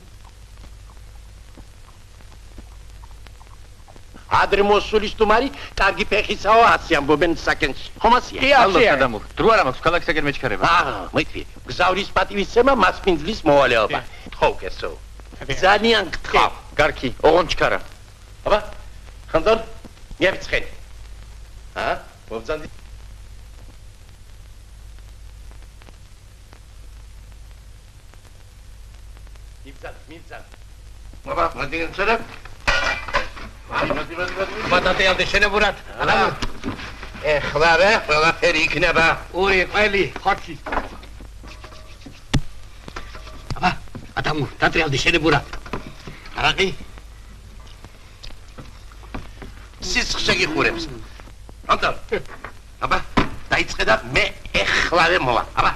ადრე მოსული სტუმარი, კარგი ფეხისაო, ასე ამბობენ საკენში. ხომ ასია? კი, ასია. ადამურ, დრო არ მაქვს ქალაქისაკენ მეჩქარება. აა, მოიწვიე. გზავრის პატივისცემა მასპინძლის მოვალეობა. თხოვ, ესაუ. ძალიან გთხოვ. გარკი, ოღონდ ჩქარა. აბა, ხანდარ, მიეფრთხენ. აა, მოვძანდი. მიბძან, მიბძან. აბა, მოდიან ცერა. მადადეამდე შენებურად. ადამურ. ეხლა რა, ყველაფერი იქნება. ორი ყველი, ხორცი. აბა, ადამურ, დატრიალდი შენებურად. არაყი? სისხლზე გიხურებს. ანტარ. აბა, დაიწყე და მე ეხლავე მოვა. აბა.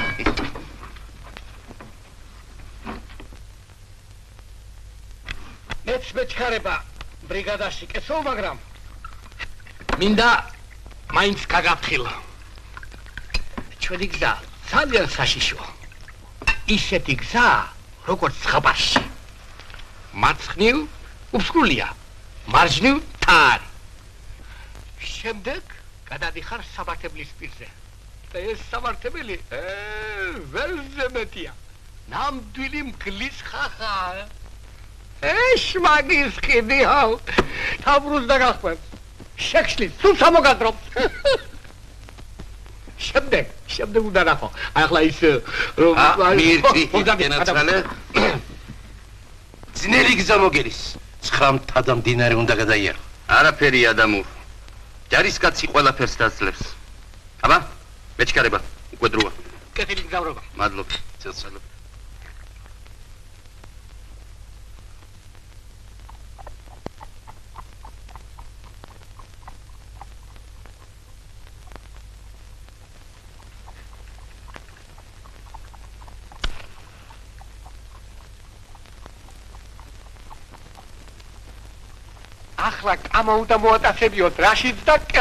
მეც მეჩქარება ბრიგადაში კეთო, მაგრამ მინდა მაინც გაგაფრთხილო. ჩვენი გზა ძალიან საშიშოა. ისეთი გზა, როგორც ზღაპარში. მარცხნივ უფსკულია, მარჯვნივ თარი. შემდეგ გადადიხარ სამართებლის პირზე. და ეს სამართებელი ველზე მეტია. ნამდვილი მგლის ხახა. ეშ მაგის ხიდიაო. თაბრუს დაგახმებს. შექშლის, სულ სამოგადრობს. შემდეგ, შემდეგ უნდა ნახო. ახლა ის რომ მირთი, ენაცვალე. ძნელი გზა მოგერის. ცხრა მთა და მდინარე უნდა გადაიარო. არაფერი ადამურ. ჯარისკაცი ყველაფერს დაძლევს. აბა, მეჩქარება, უკვე დროა. კეთილი მგზავრობა. მადლობა, წელსალო. ახლა კამა უნდა მოატაცებიოთ რაშიც და კეთ.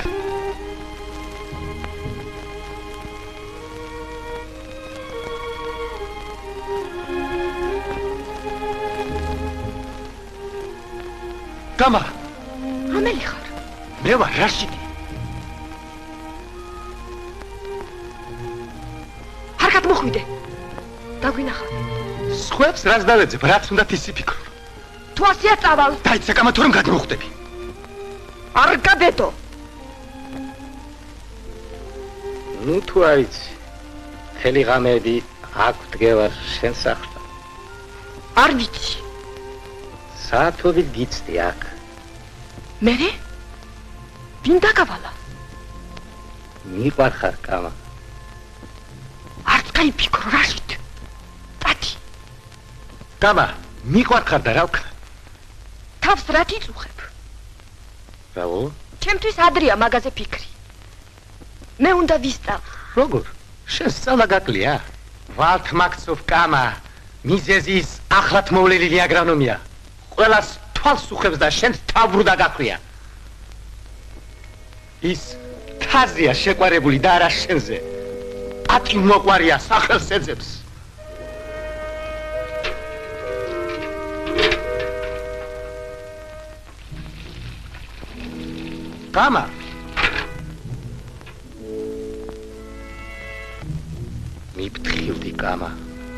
კამა, რომელი ხარ? მე ვარ რაშიდი. არ გადმოხვიდე. დაგვინახა. სხვებს რას დავეძებ, რაც უნდა ისი ფიქრო. თუ ასია წავალ. დაიცა კამა თორემ გადმოხვდები. არ გადედო. ნუ თუ არიცი. მთელი ღამეები აქ დგევარ შენ სახლთან. არ ვიცი. საათობით გიცდი აქ. მერე? ვინ დაგავალა? მიყვარხარ კამა. არც გაიფიქრო რაშით. წადი. კამა, მიყვარხარ და რა ვქნა? თავს რად იწუხებ? რავო? ჩემთვის ადრეა მაგაზე ფიქრი. მე უნდა ვისწავლ. როგორ? შენ სწავლა გაკლია? ვალთ მაქცოვ კამა, მიზეზის ახლად მოვლენილი აგრონომია. ყველას თვალს უხებს და შენს თავბრუ დაგაქვია. ის თაზია შეყვარებული და არა შენზე. პატი მოყვარია, სახელს ეძებს. კამა. მიფრთხილდი კამა.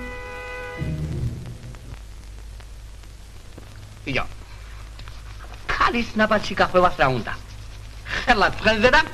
ია. ქალის ნაბაჩი გახვევას რა უნდა? ხელად ბრენზე და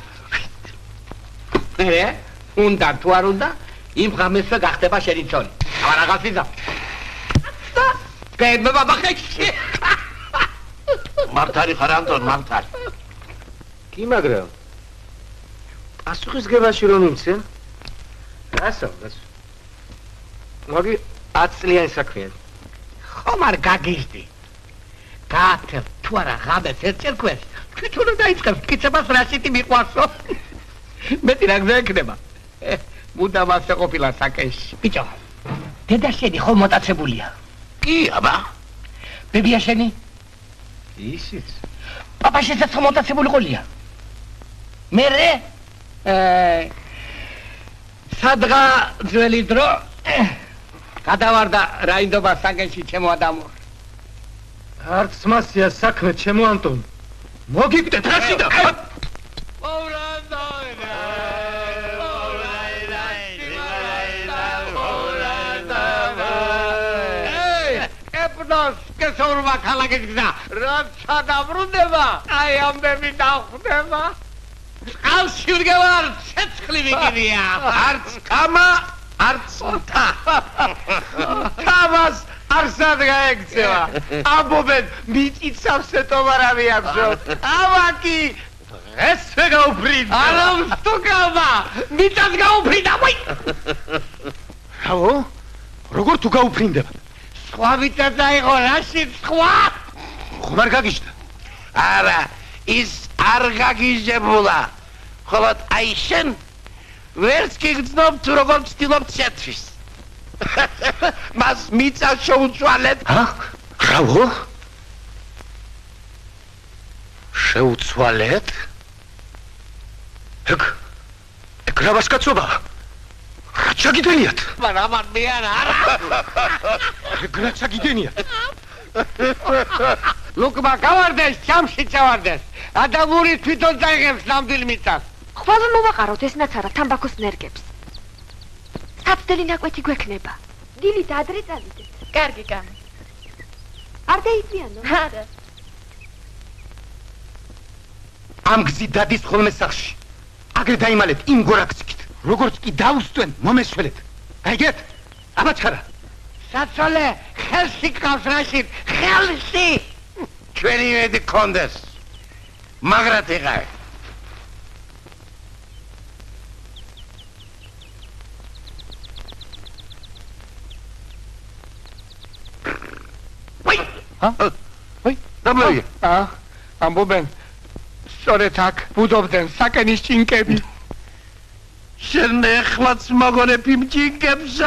ე? უნდა თუ არ უნდა? იმ ღამესვე გახდება შენი ცოლი. აბა რაღაც იზა. და გეუბნება ბახეში. მართალი ხარ ანტონ, მართალი. კი, მაგრამ პასუხისგებაში რომ იმცე? რასაუბრებს? მოდი ათი წლიანი საქმეა. ხომ არ გაგიჟდი? გაათებ თუ არა ღამეს ეწერქვეს, თვითონ დაიწყებს მტკიცებას რასიტი მიყვარსო. მეტი რა გზა ექნება? მუდამ ასე ყოფილა საკენში. ბიჭო, დედა შენი ხომ მოტაცებულია? კი, აბა. ბებია შენი? ისიც. პაპა შეცაც მოტაცებული ყოლია. მერე? სადღა ძველი დრო გადავარდა რაინდობა საგენში ჩემო ადამო. არც მასია საქმე ჩემო ანტონ. მოგიკვდეთ რაშიდა. ეპნოს კესორმა ქალაქის გზა რაცა დაბრუნდება აი ამბები დახვდება. ყავში ვდგევარ ცეცხლი ვიგინია. არც კამა არც მთა. თამას არსად გაექცევა. ამბობენ მიწიცავს ეტოვარავი ამჟო. ავაკი ესე გაუფრინდა. არა სტუკალმა მიწას გაუფრინდა. ვაი. რავო? როგორ თუ გაუფრინდება? სხვა მიწა დაიღო რაში სხვა? ხომ არ გაგიჟდა? არა ის არ გაგიჟებულა. ხოლო აი შენ ვერც გიგრძნობ თუ როგორ ვცდილობ შეთვის. მას მიწა შეუცვალეთ. ა? რავო? შეუცვალეთ? ეგ ეგ რა ვასკაცობა? რა ჩაგიდენიათ? მაგრამ მე არა. ეგ რა ჩაგიდენიათ? ლუკმა გავარდეს, ჩამში წავარდეს. ადამური თვითონ წაიღებს ნამდვილ მიწას. ხვალ მოვაყაროთ ესნაც არა თამბაქოს ნერგებს. საცდელი ნაკვეთი გვექნება. დილით ადრე წავიდეთ. კარგი კამი. არ დაიწიანო? არა. ამ გზით დადის ხოლმე სახლში. აგრე დაიმალეთ იმ გორაკცით. როგორც კი დაუსტვენ, მომესველეთ. გაიგეთ? აბაჩქარა. საცოლე, ხელში გყავს რაში? ხელში! ჩვენი მედი კონდეს. მაგრად იყავი. ვაი! ა? ვაი, დამლევი. ა? ამბობენ სწორედ აქ ბუდობდნენ საკენის ჭინკები. შენ ეხლაც მოგონებ იმ ჭინკებს.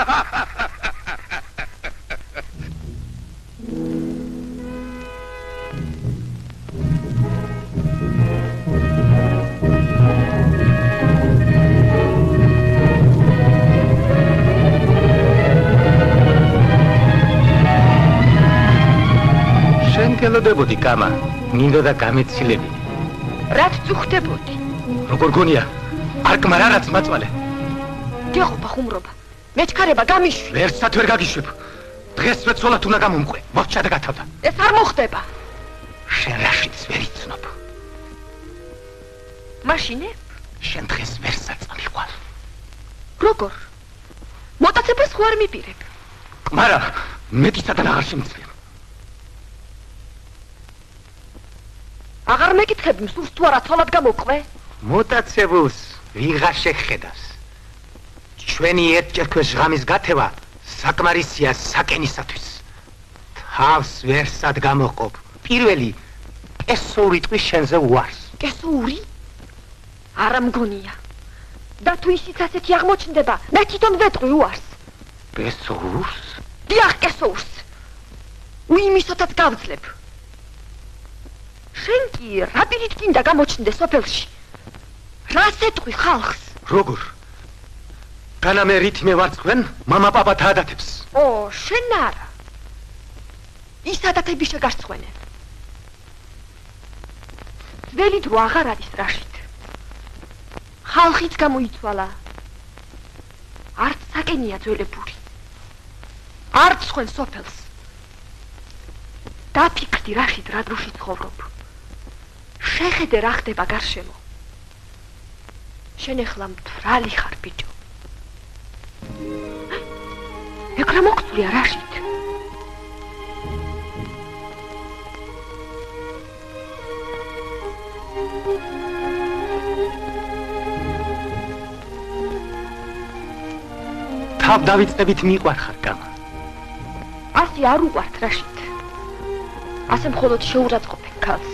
შენ გელოდებოდი კამა, მინდოდა გამეცილები. რაც წუხდებოდი? როგორ გონია? არკმა რაღაც მაწვალე. გეღობა ხუმრობა. მეჩქარება გამიშვი. ვერსად ვერ გაგიშვებ. დღესვე ცოლად უნდა გამომყვე. მოხჭა და გათავდა. ეს არ მოხდება. შენ რაშიც ვერ იცნობ. მაშინე? შენ დღეს ვერსად წამიყვარ. როგორ? მოტაცებას ხო არ მიპირებ? კმარა, მეტისადან აღარ შემიძლია. აღარ მეკითხებ მსურს თუ არა ცოლად გამოვყვე? მოტაცებულს ვიღარ შეხედავს. ჩვენი ერთჯერქვე ჟღამის გათევა საკმარისია საკენისათვის. თავს ვერსად გამოყოფ. პირველი კესოური ტყვის შენზე უარს. კესოური? არა მგონია. და თუ ისიც ასეთი აღმოჩნდება, მე თვითონ ვეტყვი უარს. კესოურს? დიახ, კესოურს. უიმისოთაც გავძლებ. შენ კი რა პირით გინდა გამოჩნდეს სოფელში? რას ეტყვი ხალხს? როგორ? განამე რითმე ვარცხვენ, მამა პაპა დაადათებს. ო, შენ არა. ის ადათები შეგარცხვენენ. ძველი დრო აღარ არის რაშით. ხალხიც გამოიცვალა. არც საკენია ძველებური. არც სხვენ სოფელს. დაფიქრდი რაშით რა დროში ცხოვრობ. შეხედე რა ხდება გარშემო. შენ ეხლა მთვრალი ხარ ბიჭო. ეგ რა მოგწვია რაშით? თავ დავიწყებით მიყვარ ხარ გამა. ასე არ უყვართ რაშით. ასე მხოლოდ შეურაცხყოფენ ქალს.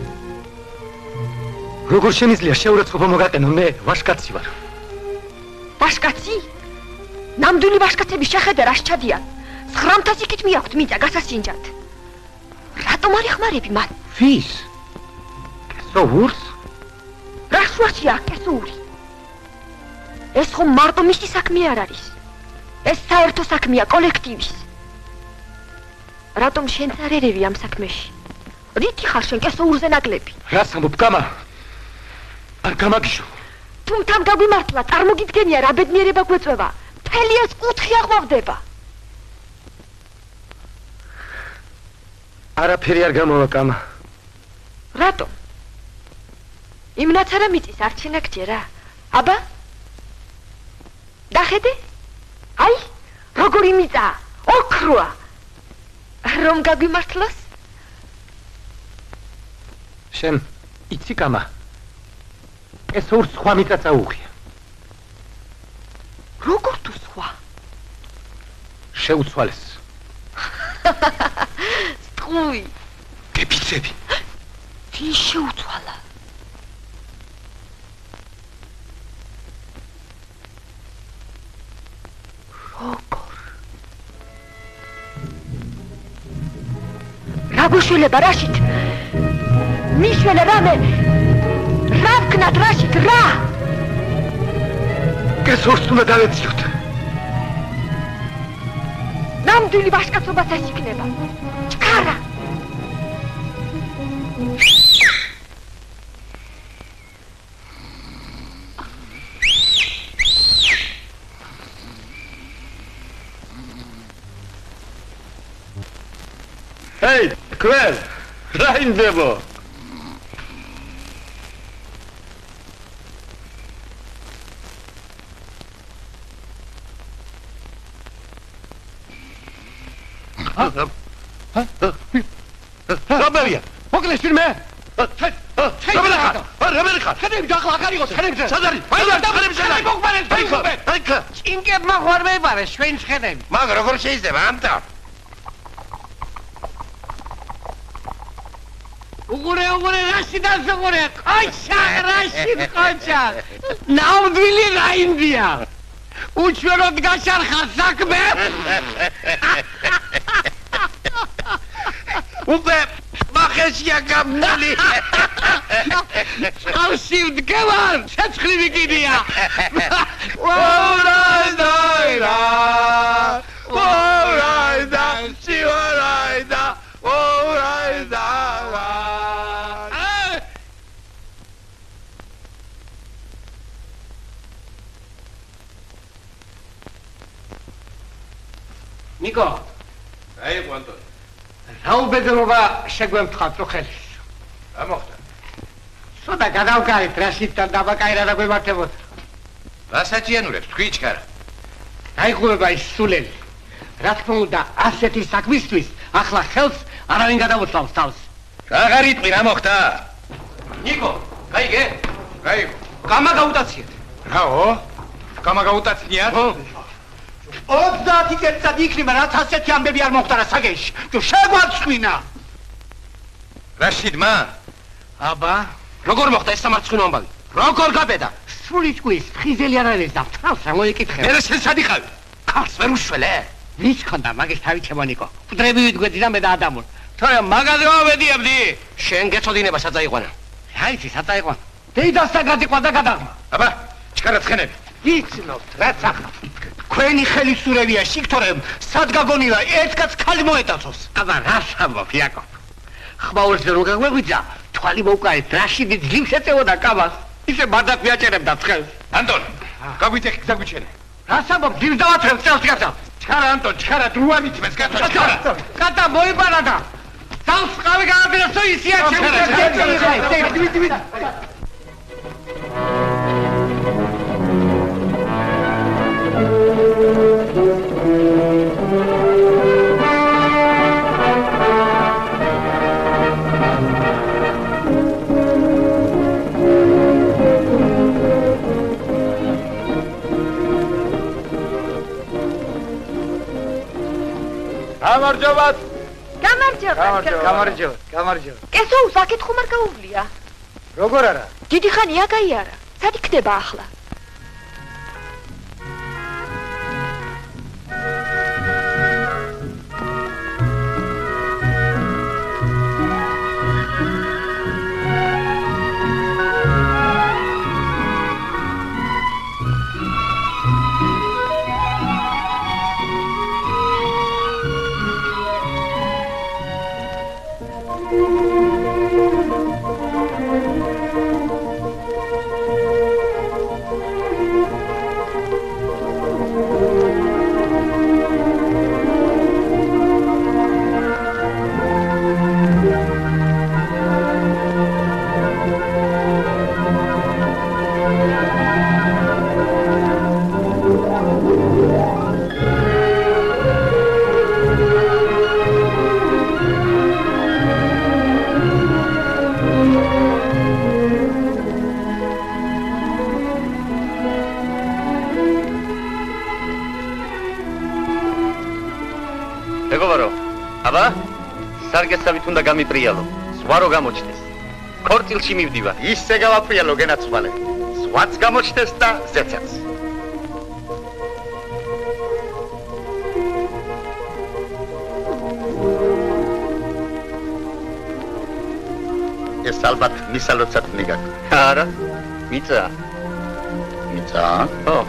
როგორ შემიძლია შეურაცხყოფა მოგაყენო, მე ვაშკაცი ვარ. ვაშკაცი? ნამდვილი ვაშკაცები შეხედე რა შეჩადიან. ცხრამთას იქით მიაქვთ მიწა გასასინჯად. რატომ არ იხმარები მან? ვის? კესოურს? რა შუაშია კესოური? ეს ხომ მარტო მისი საქმე არ არის. ეს საერთო საქმეა კოლექტივის. რატომ შენც არ ერევი ამ საქმეში? რითი ხარ შენ კესოურზე ნაკლები? რას ამბობ, გამა? არ გამაგიშო. თუ თან გაგვიმართლა, წარმოგიდგენია რა ბედნიერება გვეწვევა. მთელი ეს კუთხე აღვავდება. არაფერი არ გამოვა, გამა. რატომ? იმნაც არა მიწის არ ჩენაგჯერა. აბა? დახედე? აი, როგორი მიწა, ოქროა. რომ გაგვიმართლოს? შენ იცი, გამა? ეს ორ სხვა მიწა წაუღია. როგორ თუ სხვა? შეუცვალეს. სტყუი. გეფიცები. ვინ შეუცვალა? როგორ? რა გუშველება რაშით? მიშველა რამე? რა ვქნათ რაშით რა? კესორს უნდა დავეციოთ. ნამდვილი ვაჟკაცობაც ეს იქნება. ჩქარა. ჰეი, ქვენ, რა ინდებო? რაბერია, მოგლეს ფილმე? რაბერი ხარ? რაბერი ხარ? ხდები და ახლა აქ არისო, ხდები. სადარი? აი და ხდები სადარი? მოგბარეს, მოგბარეს. აი ხა. ჭინკებმა ხوار მეიბარეს ჩვენ შედები. მაგ როგორ შეიძლება ამთა? უღურე, უღურე, რაში დასუღურე? ყოჩა, რაში ყოჩა? ნამდვილი რაინდია. უჩვენოდ გაშარხა საქმე. უკვე მახეშია გამნელი. წყალში ვდგევარ, ცეცხლივი კიდია. ვორაიდა, ვორაიდა, შევარაიდა, ვორაიდა. ნიკო. აი, ყანტონი. რა უბედურობა შეგვემთხარ წუხელის? რა მოხდა? სოდა გადავკარით რაშიდთან დაბაკაირა და გვემართებოდ. რა საჭიანურებს თქვი ჩქარა? დაიხურება ის სულელი. რა თქმა უნდა, ასეთი საქმისთვის ახლა ხელს არავინ გადაუცავს თავს. რა ღარიტყვი, რა მოხდა? ნიკო, გაიგე? გაიგო. გამა გაუტაციეთ. რაო? გამა გაუტაცნიათ? ხო. ოცდაათი წელიწადი იქნება, რაც ასეთი ამბები არ მოხდა რა საგენში. თუ შეგვაცვინა. რაშიდმა? აბა, როგორ მოხდა ეს სამარცხვინო ამბავი? როგორ გაბედა? სული ჭკუის ხიზელი არ არის და თავს რა მოიკითხე. მე შენ სადიხავი? ქარს ვერ უშველე? ვის ხონდა მაგის თავი ჩემონიკო? ფუდრები ვიდგედი და მე და ადამურ. თორე მაგაზე მოვედიებდი. შენ გეწოდინება საწაიყვანა. რა იცი საწაიყვანა? დეიდასთან გადიყვა და გადაღმა. აბა, ჩქარა ცხენები. იცნობთ, რაც ახლა. ქვენი ხელისურევია შიქთორემ, სად გაგონილა ერთ კაც ქალი მოეტაცოს. აბა რა სამბობ, იაკობ? ხმაურზე რო გაგვეღვიძა, თვალი მოვკარეთ, რაშიდი ძლივს ეწევოდა კაბას. ისე ბარდაკ ვიაჭერებდა ცხელს. ანტონ, გაგვიტეხი გზაგვიჩენე. რა სამბობ, ძლივს დავათრევ წელს გასა. ჩქარა ანტონ, ჩქარა დრუამითმეს გასა. ჩქარა. კატა მოიბარა და წელს ყავი გაადრესო ისია ჩემს. გამარჯობათ. გამარჯობა. გამარჯობა, გამარჯობა. კესო უსაკეთ ხომ არ გაუვლია? როგორ არა? დიდი ხანია გაიარა. სად იქნება ახლა? აბა, სარგესავით უნდა გამიბრიალო. სხვა რო გამოჩნდეს. ქორწილში მივდივარ. ისე გავაფრიალო გენაცვალე. სხვაც გამოჩნდეს და ზეცაც. ეს ალბათ მისალოცად მიგაკ. არა, მიწა. მიწა? ხო.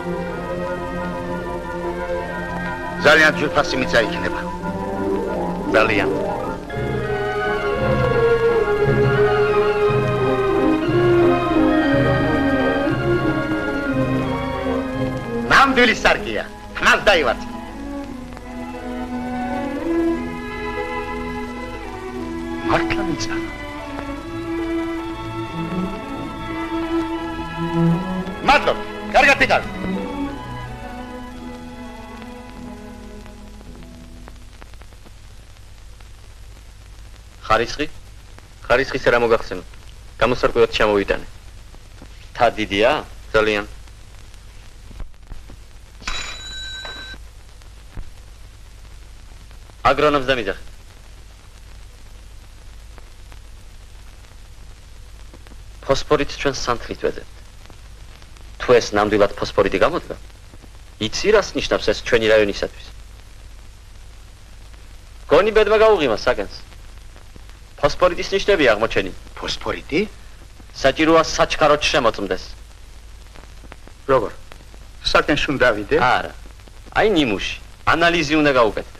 ძალიან ძვირფასი მიწა იქნება. ძალიან. ნამდვილი სარკია. ხნას დაივარწ. მართლა მიწა. მადლობ, კარგად იტან. ხარისხი? ხარისხის რა მოგახსენო? გამოსარკვევად ჩამოვიტანე. თა დიდია? ძალიან. აგრონომს დამიძახე. ფოსფორით ჩვენ სანთლით ვეძებთ. თუ ეს ნამდვილად ფოსფორიტი გამოდგა, იცი რას ნიშნავს ეს ჩვენი რაიონისათვის? გონი ბედმა გაუღიმა საკენს. ფოსფორიტის ნიშნები აღმოჩენილი. ფოსფორიტი? საჭიროა საჩქაროდ შემოწმდეს. როგორ? საკენში უნდა ავიდე? არა. აი ნიმუში. ანალიზი უნდა გაუკეთდეს.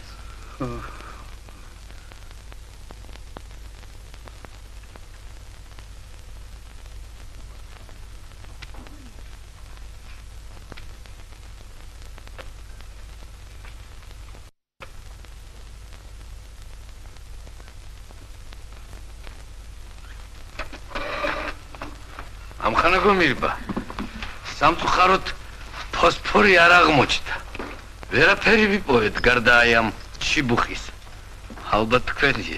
ამხანა გომირბა სამწუხაროდ ფოსფორი არ აღმოჩნდა. ვერაფერი ვიპოვეთ გარდა აი ამ ჩიბუხის. ალბათ თქვენია.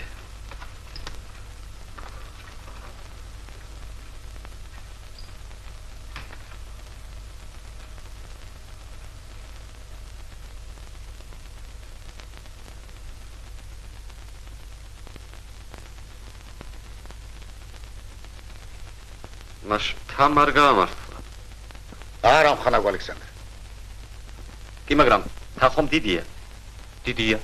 მაშ თამ არ გაამართლა. არა მხანაგ ალექსანდრე. კი, მაგრამ თა ხომ დიდია. დიდია.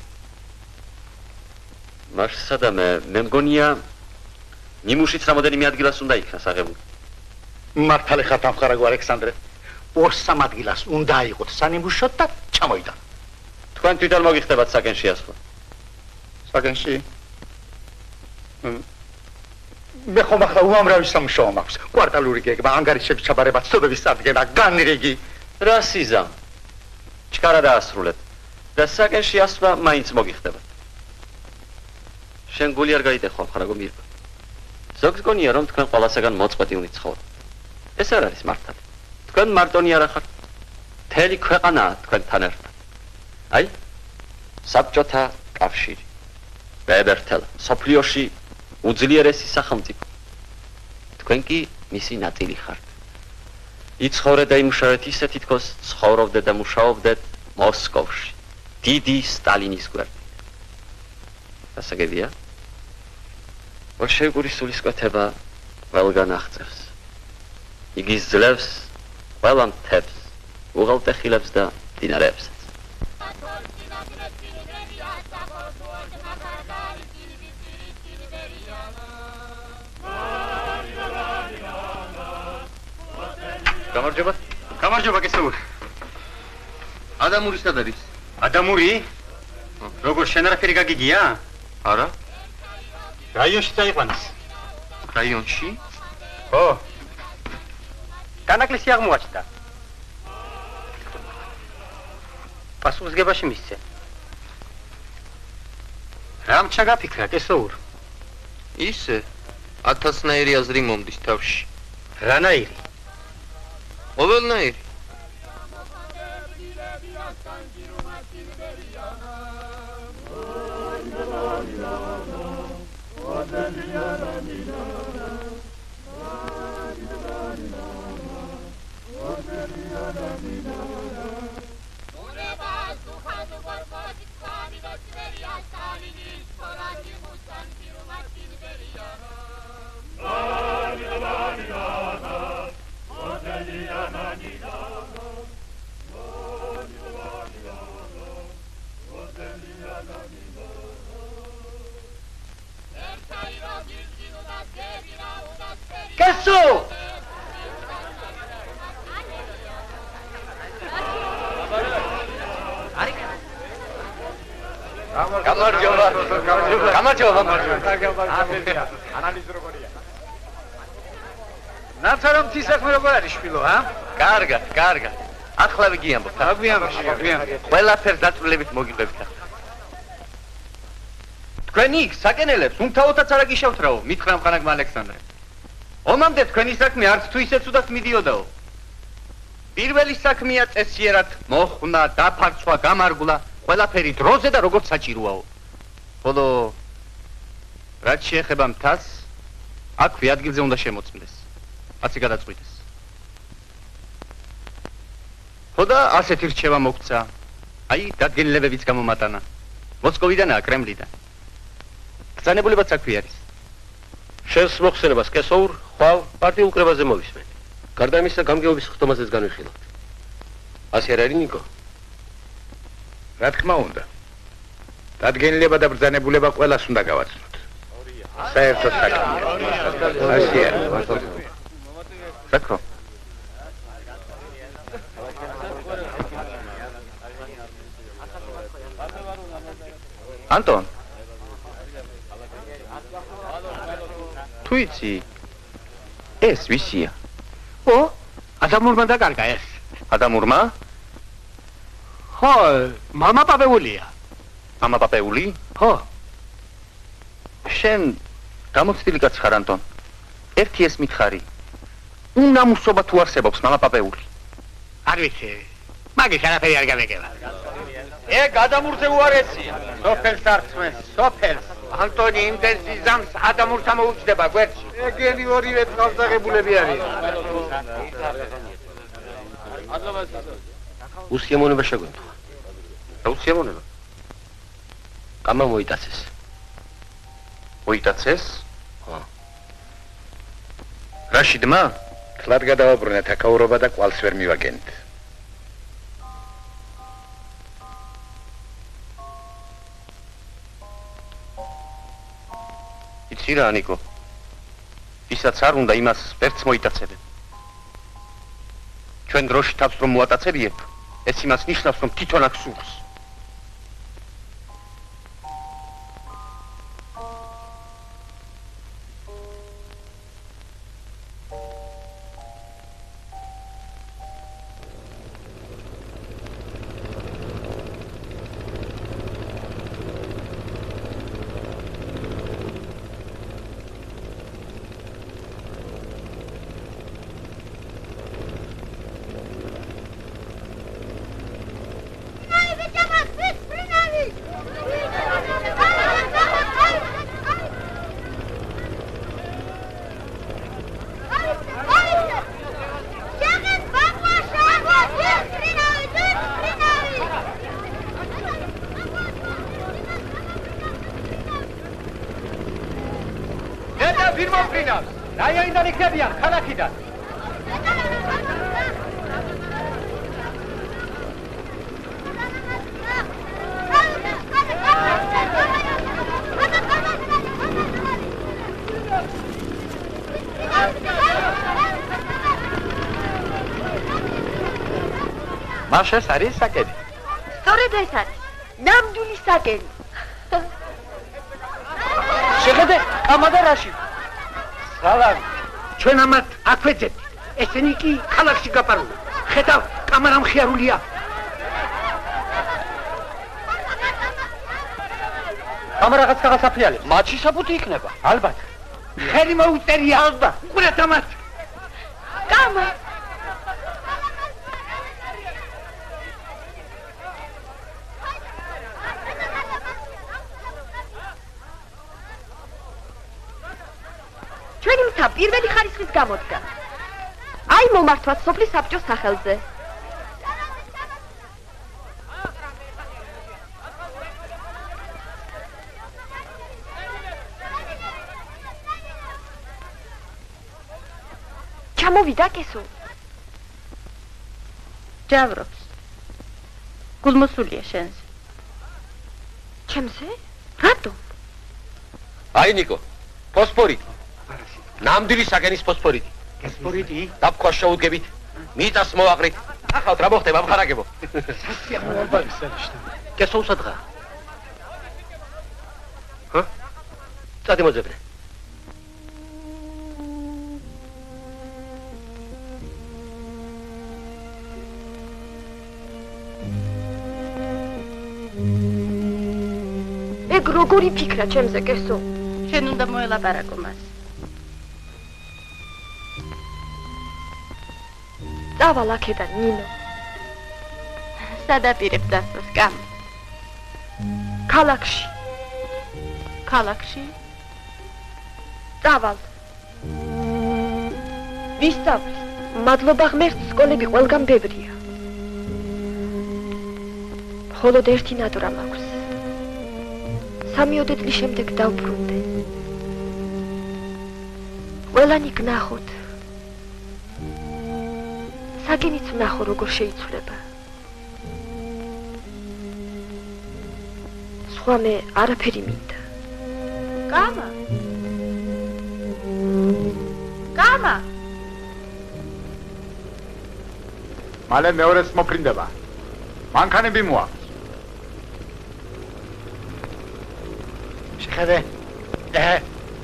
მაშ სადამე მე მგონია ნიმუშიც რამოდენიმე ადგილას უნდა იქნას აღებული. მართალი ხარ მხანაგ ალექსანდრე. ორ სამ ადგილას უნდა აიღოთ სანიმუშოდ და ჩამოიტან. თქვენ თვითონ მოგიხდებათ საკენში ასვლა. საკენში? მე ხომ ახლა უამრავი სამუშაო მაქვს. კვარტალური გეგმა, ანგარიშების ჩაბარება, ცნობების წარდგენა, განრიგი. რა სიზამ? ჩქარა დაასრულეთ. და საკენში ასვლა მაინც მოგიხდებათ. შენ გული არ გაიტეხვა მხარაგო მირბა. ზოგს გონია რომ თქვენ ყველასაგან მოწყვეტი უნით ცხოვრობთ. ეს არ არის მართალი. თქვენ მარტონი არ ახართ. მთელი ქვეყანაა თქვენთან ერთად. აი, საბჭოთა კავშირი. ბებერთელა, სოფლიოში უძლიერესი სახელმწიფო. თქვენ კი მისი ნაწილი ხართ. იცხოვრეთ და იმუშავეთ ისე თითქოს ცხოვრობდეთ და მუშაობდეთ მოსკოვში. დიდი სტალინის გვერდით. გასაგებია? ბოლშევიკური სულისკვეთება ყველგან აღწევს. იგი ძლევს ყველა მთებს, უღელტეხილებს და მდინარეებსაც. გამარჯობა. გამარჯობა გესაური. ადამური სად არის? ადამური? როგორ შენ არაფერი გაგიგია? არა. რაიონში წაიყვანეს. რაიონში? ხო. განაკლისი აღმოაჩნდა. პასუხისგებაში მისცე. რამ ჩაგაფიქრა გესაურ? ისე ათასნაირი აზრი მომდის თავში. რანაირი? ყოველნაირი. Ure vas tu hadu gorgoti, kami do Tveria Stalini. კესო გამარჯობა გამარჯობა გამარჯობა ანალიზი როგორია ნაცარამ თისახმე როგორ არის შვილო ა კარგად კარგად ახლა ვიგიამბობ აგვიამბობ აგვიამბობ ყველაფერს დაწვრილებით მოგიყვებით ახლა თქვენი იქ საკენელებს უმთავრობაც არ აგიშავთ რაო მითხრა მყანაგ ალექსანდრე ომამდე თქვენი საქმე არც თუ ისე ცუდად მიდიოდაო პირველი საქმეა წესიერად მოხნა დაფარცვა გამარგვლა ყველაფერი დროზე და როგორც საჭიროაო ხოლო რაც შეეხება მთას აქვე ადგილზე უნდა შემოწმდეს ასე გადაწყვიტეს ხოდა ასეთი რჩევა მოგცა აი დადგენილებებიც გამომატანა მოსკოვიდანაა კრემლიდან ბრძანებულებაც აქვე არის შენს მოხსენებას კესოურ ხვალ პარტიულ კრებაზე მოვისმენ გარდა იმისა გამგეობის ხტომაზეც განვიხილავთ ასე არ არის ნიკო რა თქმა უნდა დადგენილება და ბრძანებულება ყველას უნდა გავაცნოთ საერთოდ საქმეა ასია საკრო ანტონ თუ იცი ეს ვისია ო ადამურმა დაკარგა ეს ადამურმა ხო მამა პაპეულია მამა პაპეული ხო შენ გამოცდილი კაც ხარ ანტონ ერთი ეს მითხარი უნამუსობა თუ არსებობს მამა პაპეული არ ვიცი მაგის არაფერი არ გამეკება ე გადამურზე უარესია სოფელს არწმეს სოფელს ანტონი იმდენსი ზამს ადამურს ამოუჩდება გვერდში ეგენი ორივე წყალსაღებულები არიან უსიამოვნება შეგვეთქვა რა უსიამოვნება კამა მოიტაცეს მოიტაცეს ხო რაშიდმა თლად გადავაბრუნეთ აკაურობა და კვალს ვერ მივაგენთ იცი რა ნიკო ისაც არ უნდა იმას ვერც მოიტაცებენ ჩვენ დროში თავს რომ მოატაცებიეთ ეს იმას ნიშნავს რომ თვითონ აქ სურს რაიონიდან იქნებიან ქალაქიდან მას ეს არის საკენი სწორედ ეს არის ნამდვილი საკენი შეხედე კამადა რაში სალამი ჩვენ ამათ აქვეძეთ ესენი კი ქალაქში გაპარული ხედავ კამარა მხიარულია კამარა რაღაც გასაფრიალებს მათში საფუთი იქნება ალბათ ხელი მოუწერია ალბა ყურეთ ამათ კამა ჩვენი მთა პირველი ხარისხის გამოდგა. აი მომართვათ სოფლის საბჭოს სახელზე. ჩამოვიდა კესო. ჯავრობს. გულმოსულია შენზე. ჩემზე? რატომ? აი ნიკო, ფოსფორიტი. ნამდვილი საგენის ფოსფორიტი. ფოსფორიტი? დაფქვა შეუდგებით. მიწას მოაყრით. ახავთ რა მოხდება, მხარაგებო. გესოუსადღა. ჰა? წადი მოძებნე. ეგ როგორი ფიქრა ჩემზე გესო? შენ უნდა მოელაპარაკო მას. წავალ აქედან ნინო. სადაპირებ დასწროს კამ. ქალაქში. ქალაქში? წავალ. ვისწავლის. მადლობა ღმერთს, სკოლები ყველგან ბევრია. მხოლოდ ერთი ნადვრა მაქვს. სამიოდე წლის შემდეგ დავბრუნდე. ყველანი გნახოთ. საგენიც ვნახო, როგორ შეიცვლება. სხვა მე არაფერი მინდა. კამა. კამა. მალე მეორეც მოფრინდება. მანქანები მოაქვს. შეხედე. ეჰე.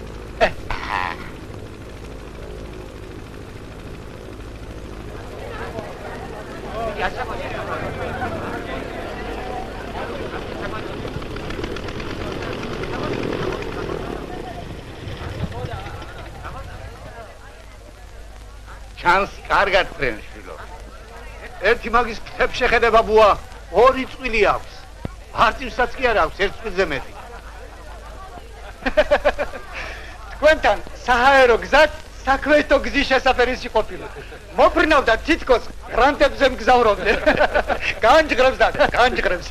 ჩანს კარგად ფრენშვილო. ერთი მაგის ფრთებს შეხედე ბაბუა, ორი წვილი აქვს. არწივსაც კი არ აქვს, ერთ წვილზე მეტი. თქვენთან საჰაერო გზად საქმეთა გზის შესაფერისი ყოფილა. მოფრინავდა თითქოს გრანტებზე მგზავრობდნენ. განჯღრებს და განჯღრებს.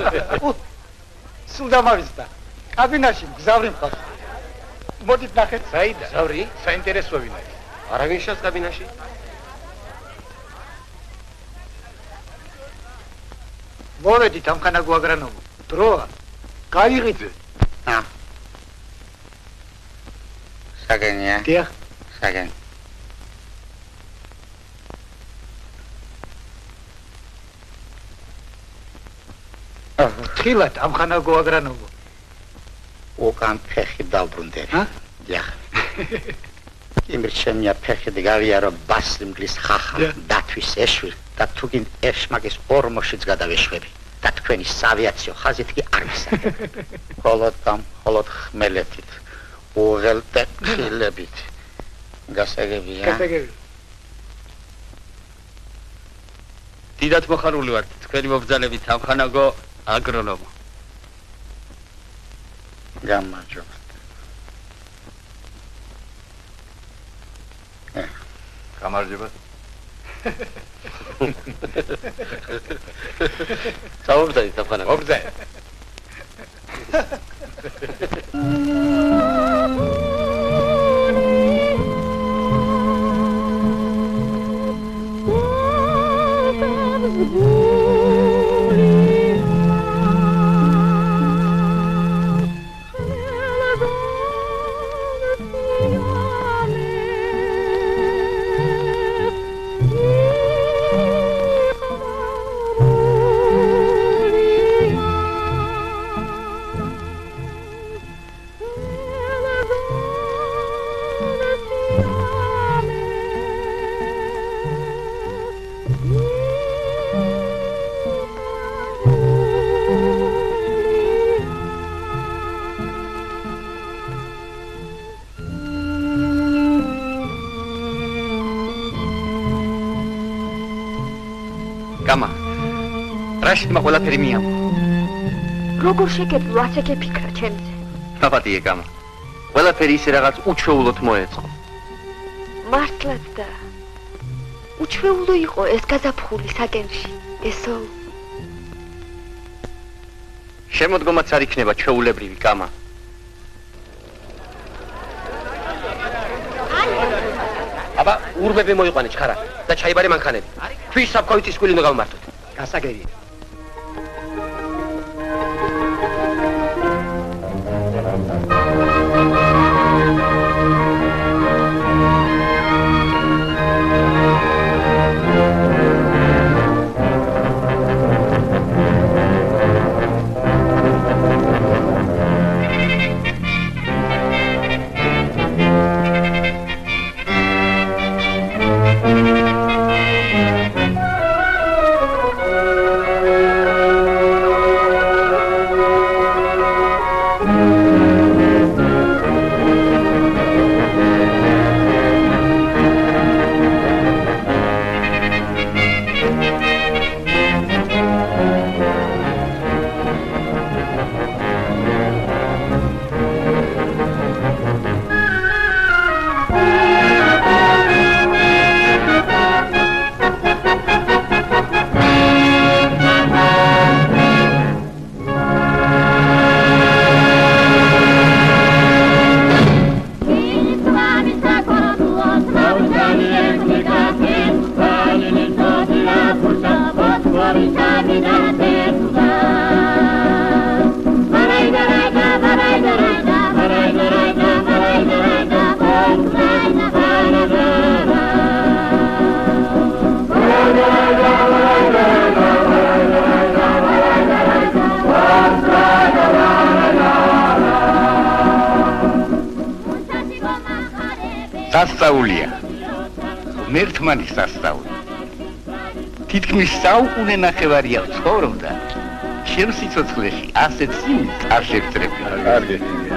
სულ დამავიწყდა. კაბინაში მგზავრი მყავს. მოდით ნახეთ. საიდა? მგზავრი? საინტერესო ვინაი. არავინ შავს კაბინაში? მოვედით ამხანა გვაგრანომო. დროა. გაიღიდე. ა. საგენია. დიახ. საგენ. ხილად ამხანა გვაგრანომო. უკან ფეხი დავბრუნდე. ჰა? დიახ. იმრჩემია ფეხი დგავიარო ბასლიმგლის ხახა დათვის ეშვი და თუგინ ეშმაგის ორმოშიც გადავეშვები და თქვენი საავიაციო ხაზით კი არ მისაგებ. ხოლოდ ამ ხოლოდ ხმელეთით უღელტე ხილებით გასაგებია. გასაგებია. დიდად მოხარული ვართ თქვენი მობრძანებით ამხანაგო აგრონომო. გამარჯობა. გამარჯობა. საუბრძანით ამხანაგო. მობრძანეთ. გამა. რაში მაგ ყველაფერი მიამ? როგორ შეგეძლო ასე გეფიქრა ჩემზე? დაპატიე გამა. ყველაფერი ისე რაღაც უჩვეულოდ მოეწყო. მართლაც და უჩვეულო იყო ეს გაზაფხული საგენში. ესო შემოდგომაც არ იქნება ჩვეულებრივი გამა. აბა, ურბები მოიყვანე ჩხარა და ჩაიბარე მანქანები. თვის საფქავი წისკვილი უნდა გავმართოთ. გასაგებია. სასწაულია. მერთმანის სასწაული. თითქმის საუკუნე ნახევარი აქვს ცხოვრობდა. ჩემს სიცოცხლეში ასეთ სიმს არ შევწრებია. კარგი.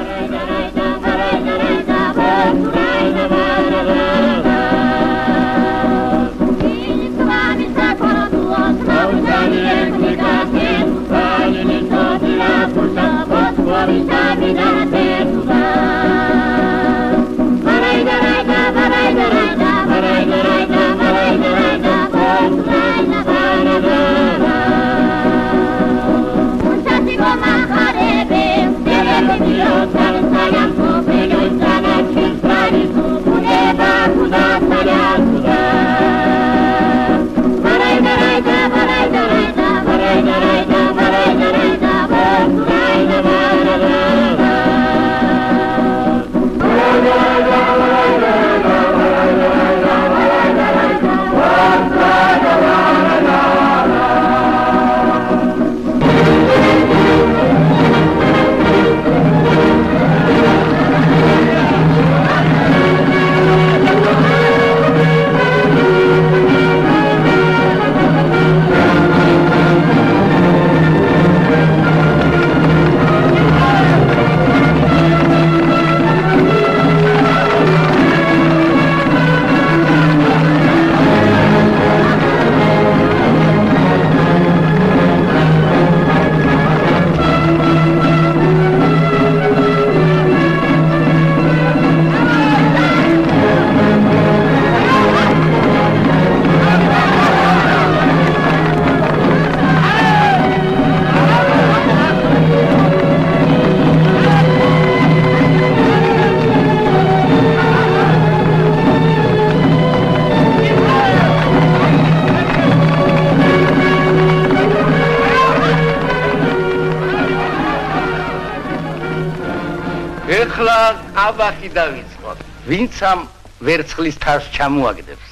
ეხლა აბახი დავიწყოთ. ვინც ამ ვერცხლის თავს ჩამოაგდებს,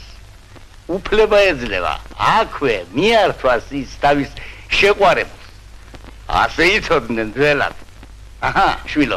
უფლება ეძლევა აქვე მიართვას ის თავის შეყვარებულს. ასე იცოდნენ ძველად. აჰა, შვილო.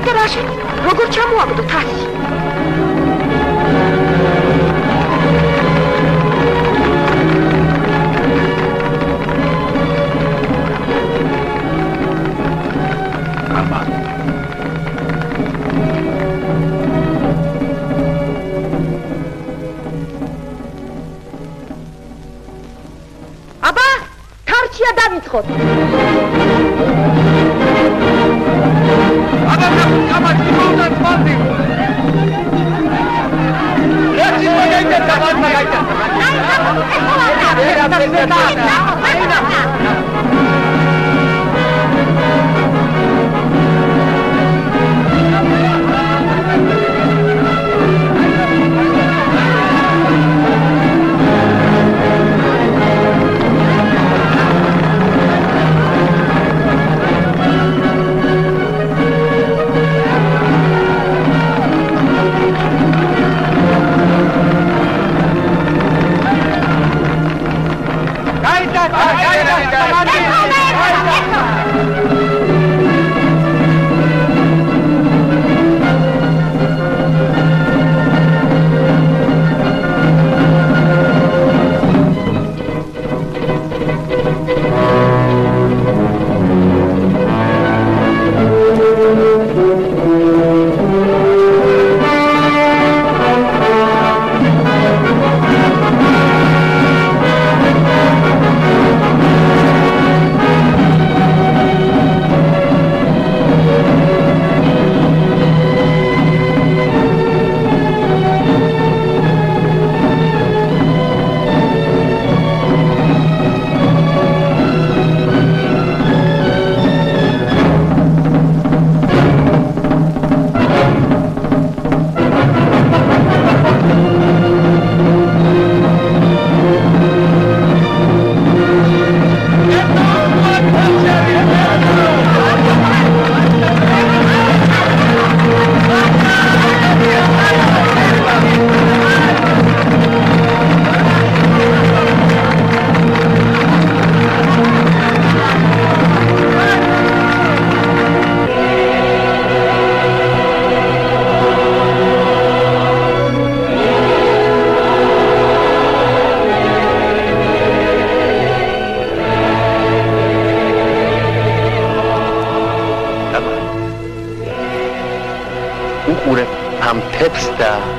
შეხედე რაში როგორ ჩამოაგდო თასი აბა თარჩია დავიწყოთ აბა გამარჯვე მოვდა სპორტი ერთი მაგაიტა დავარ მაგაიტა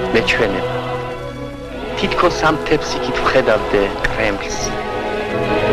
თითქოს ამ თეფს იქით ვხედავდე კრემლს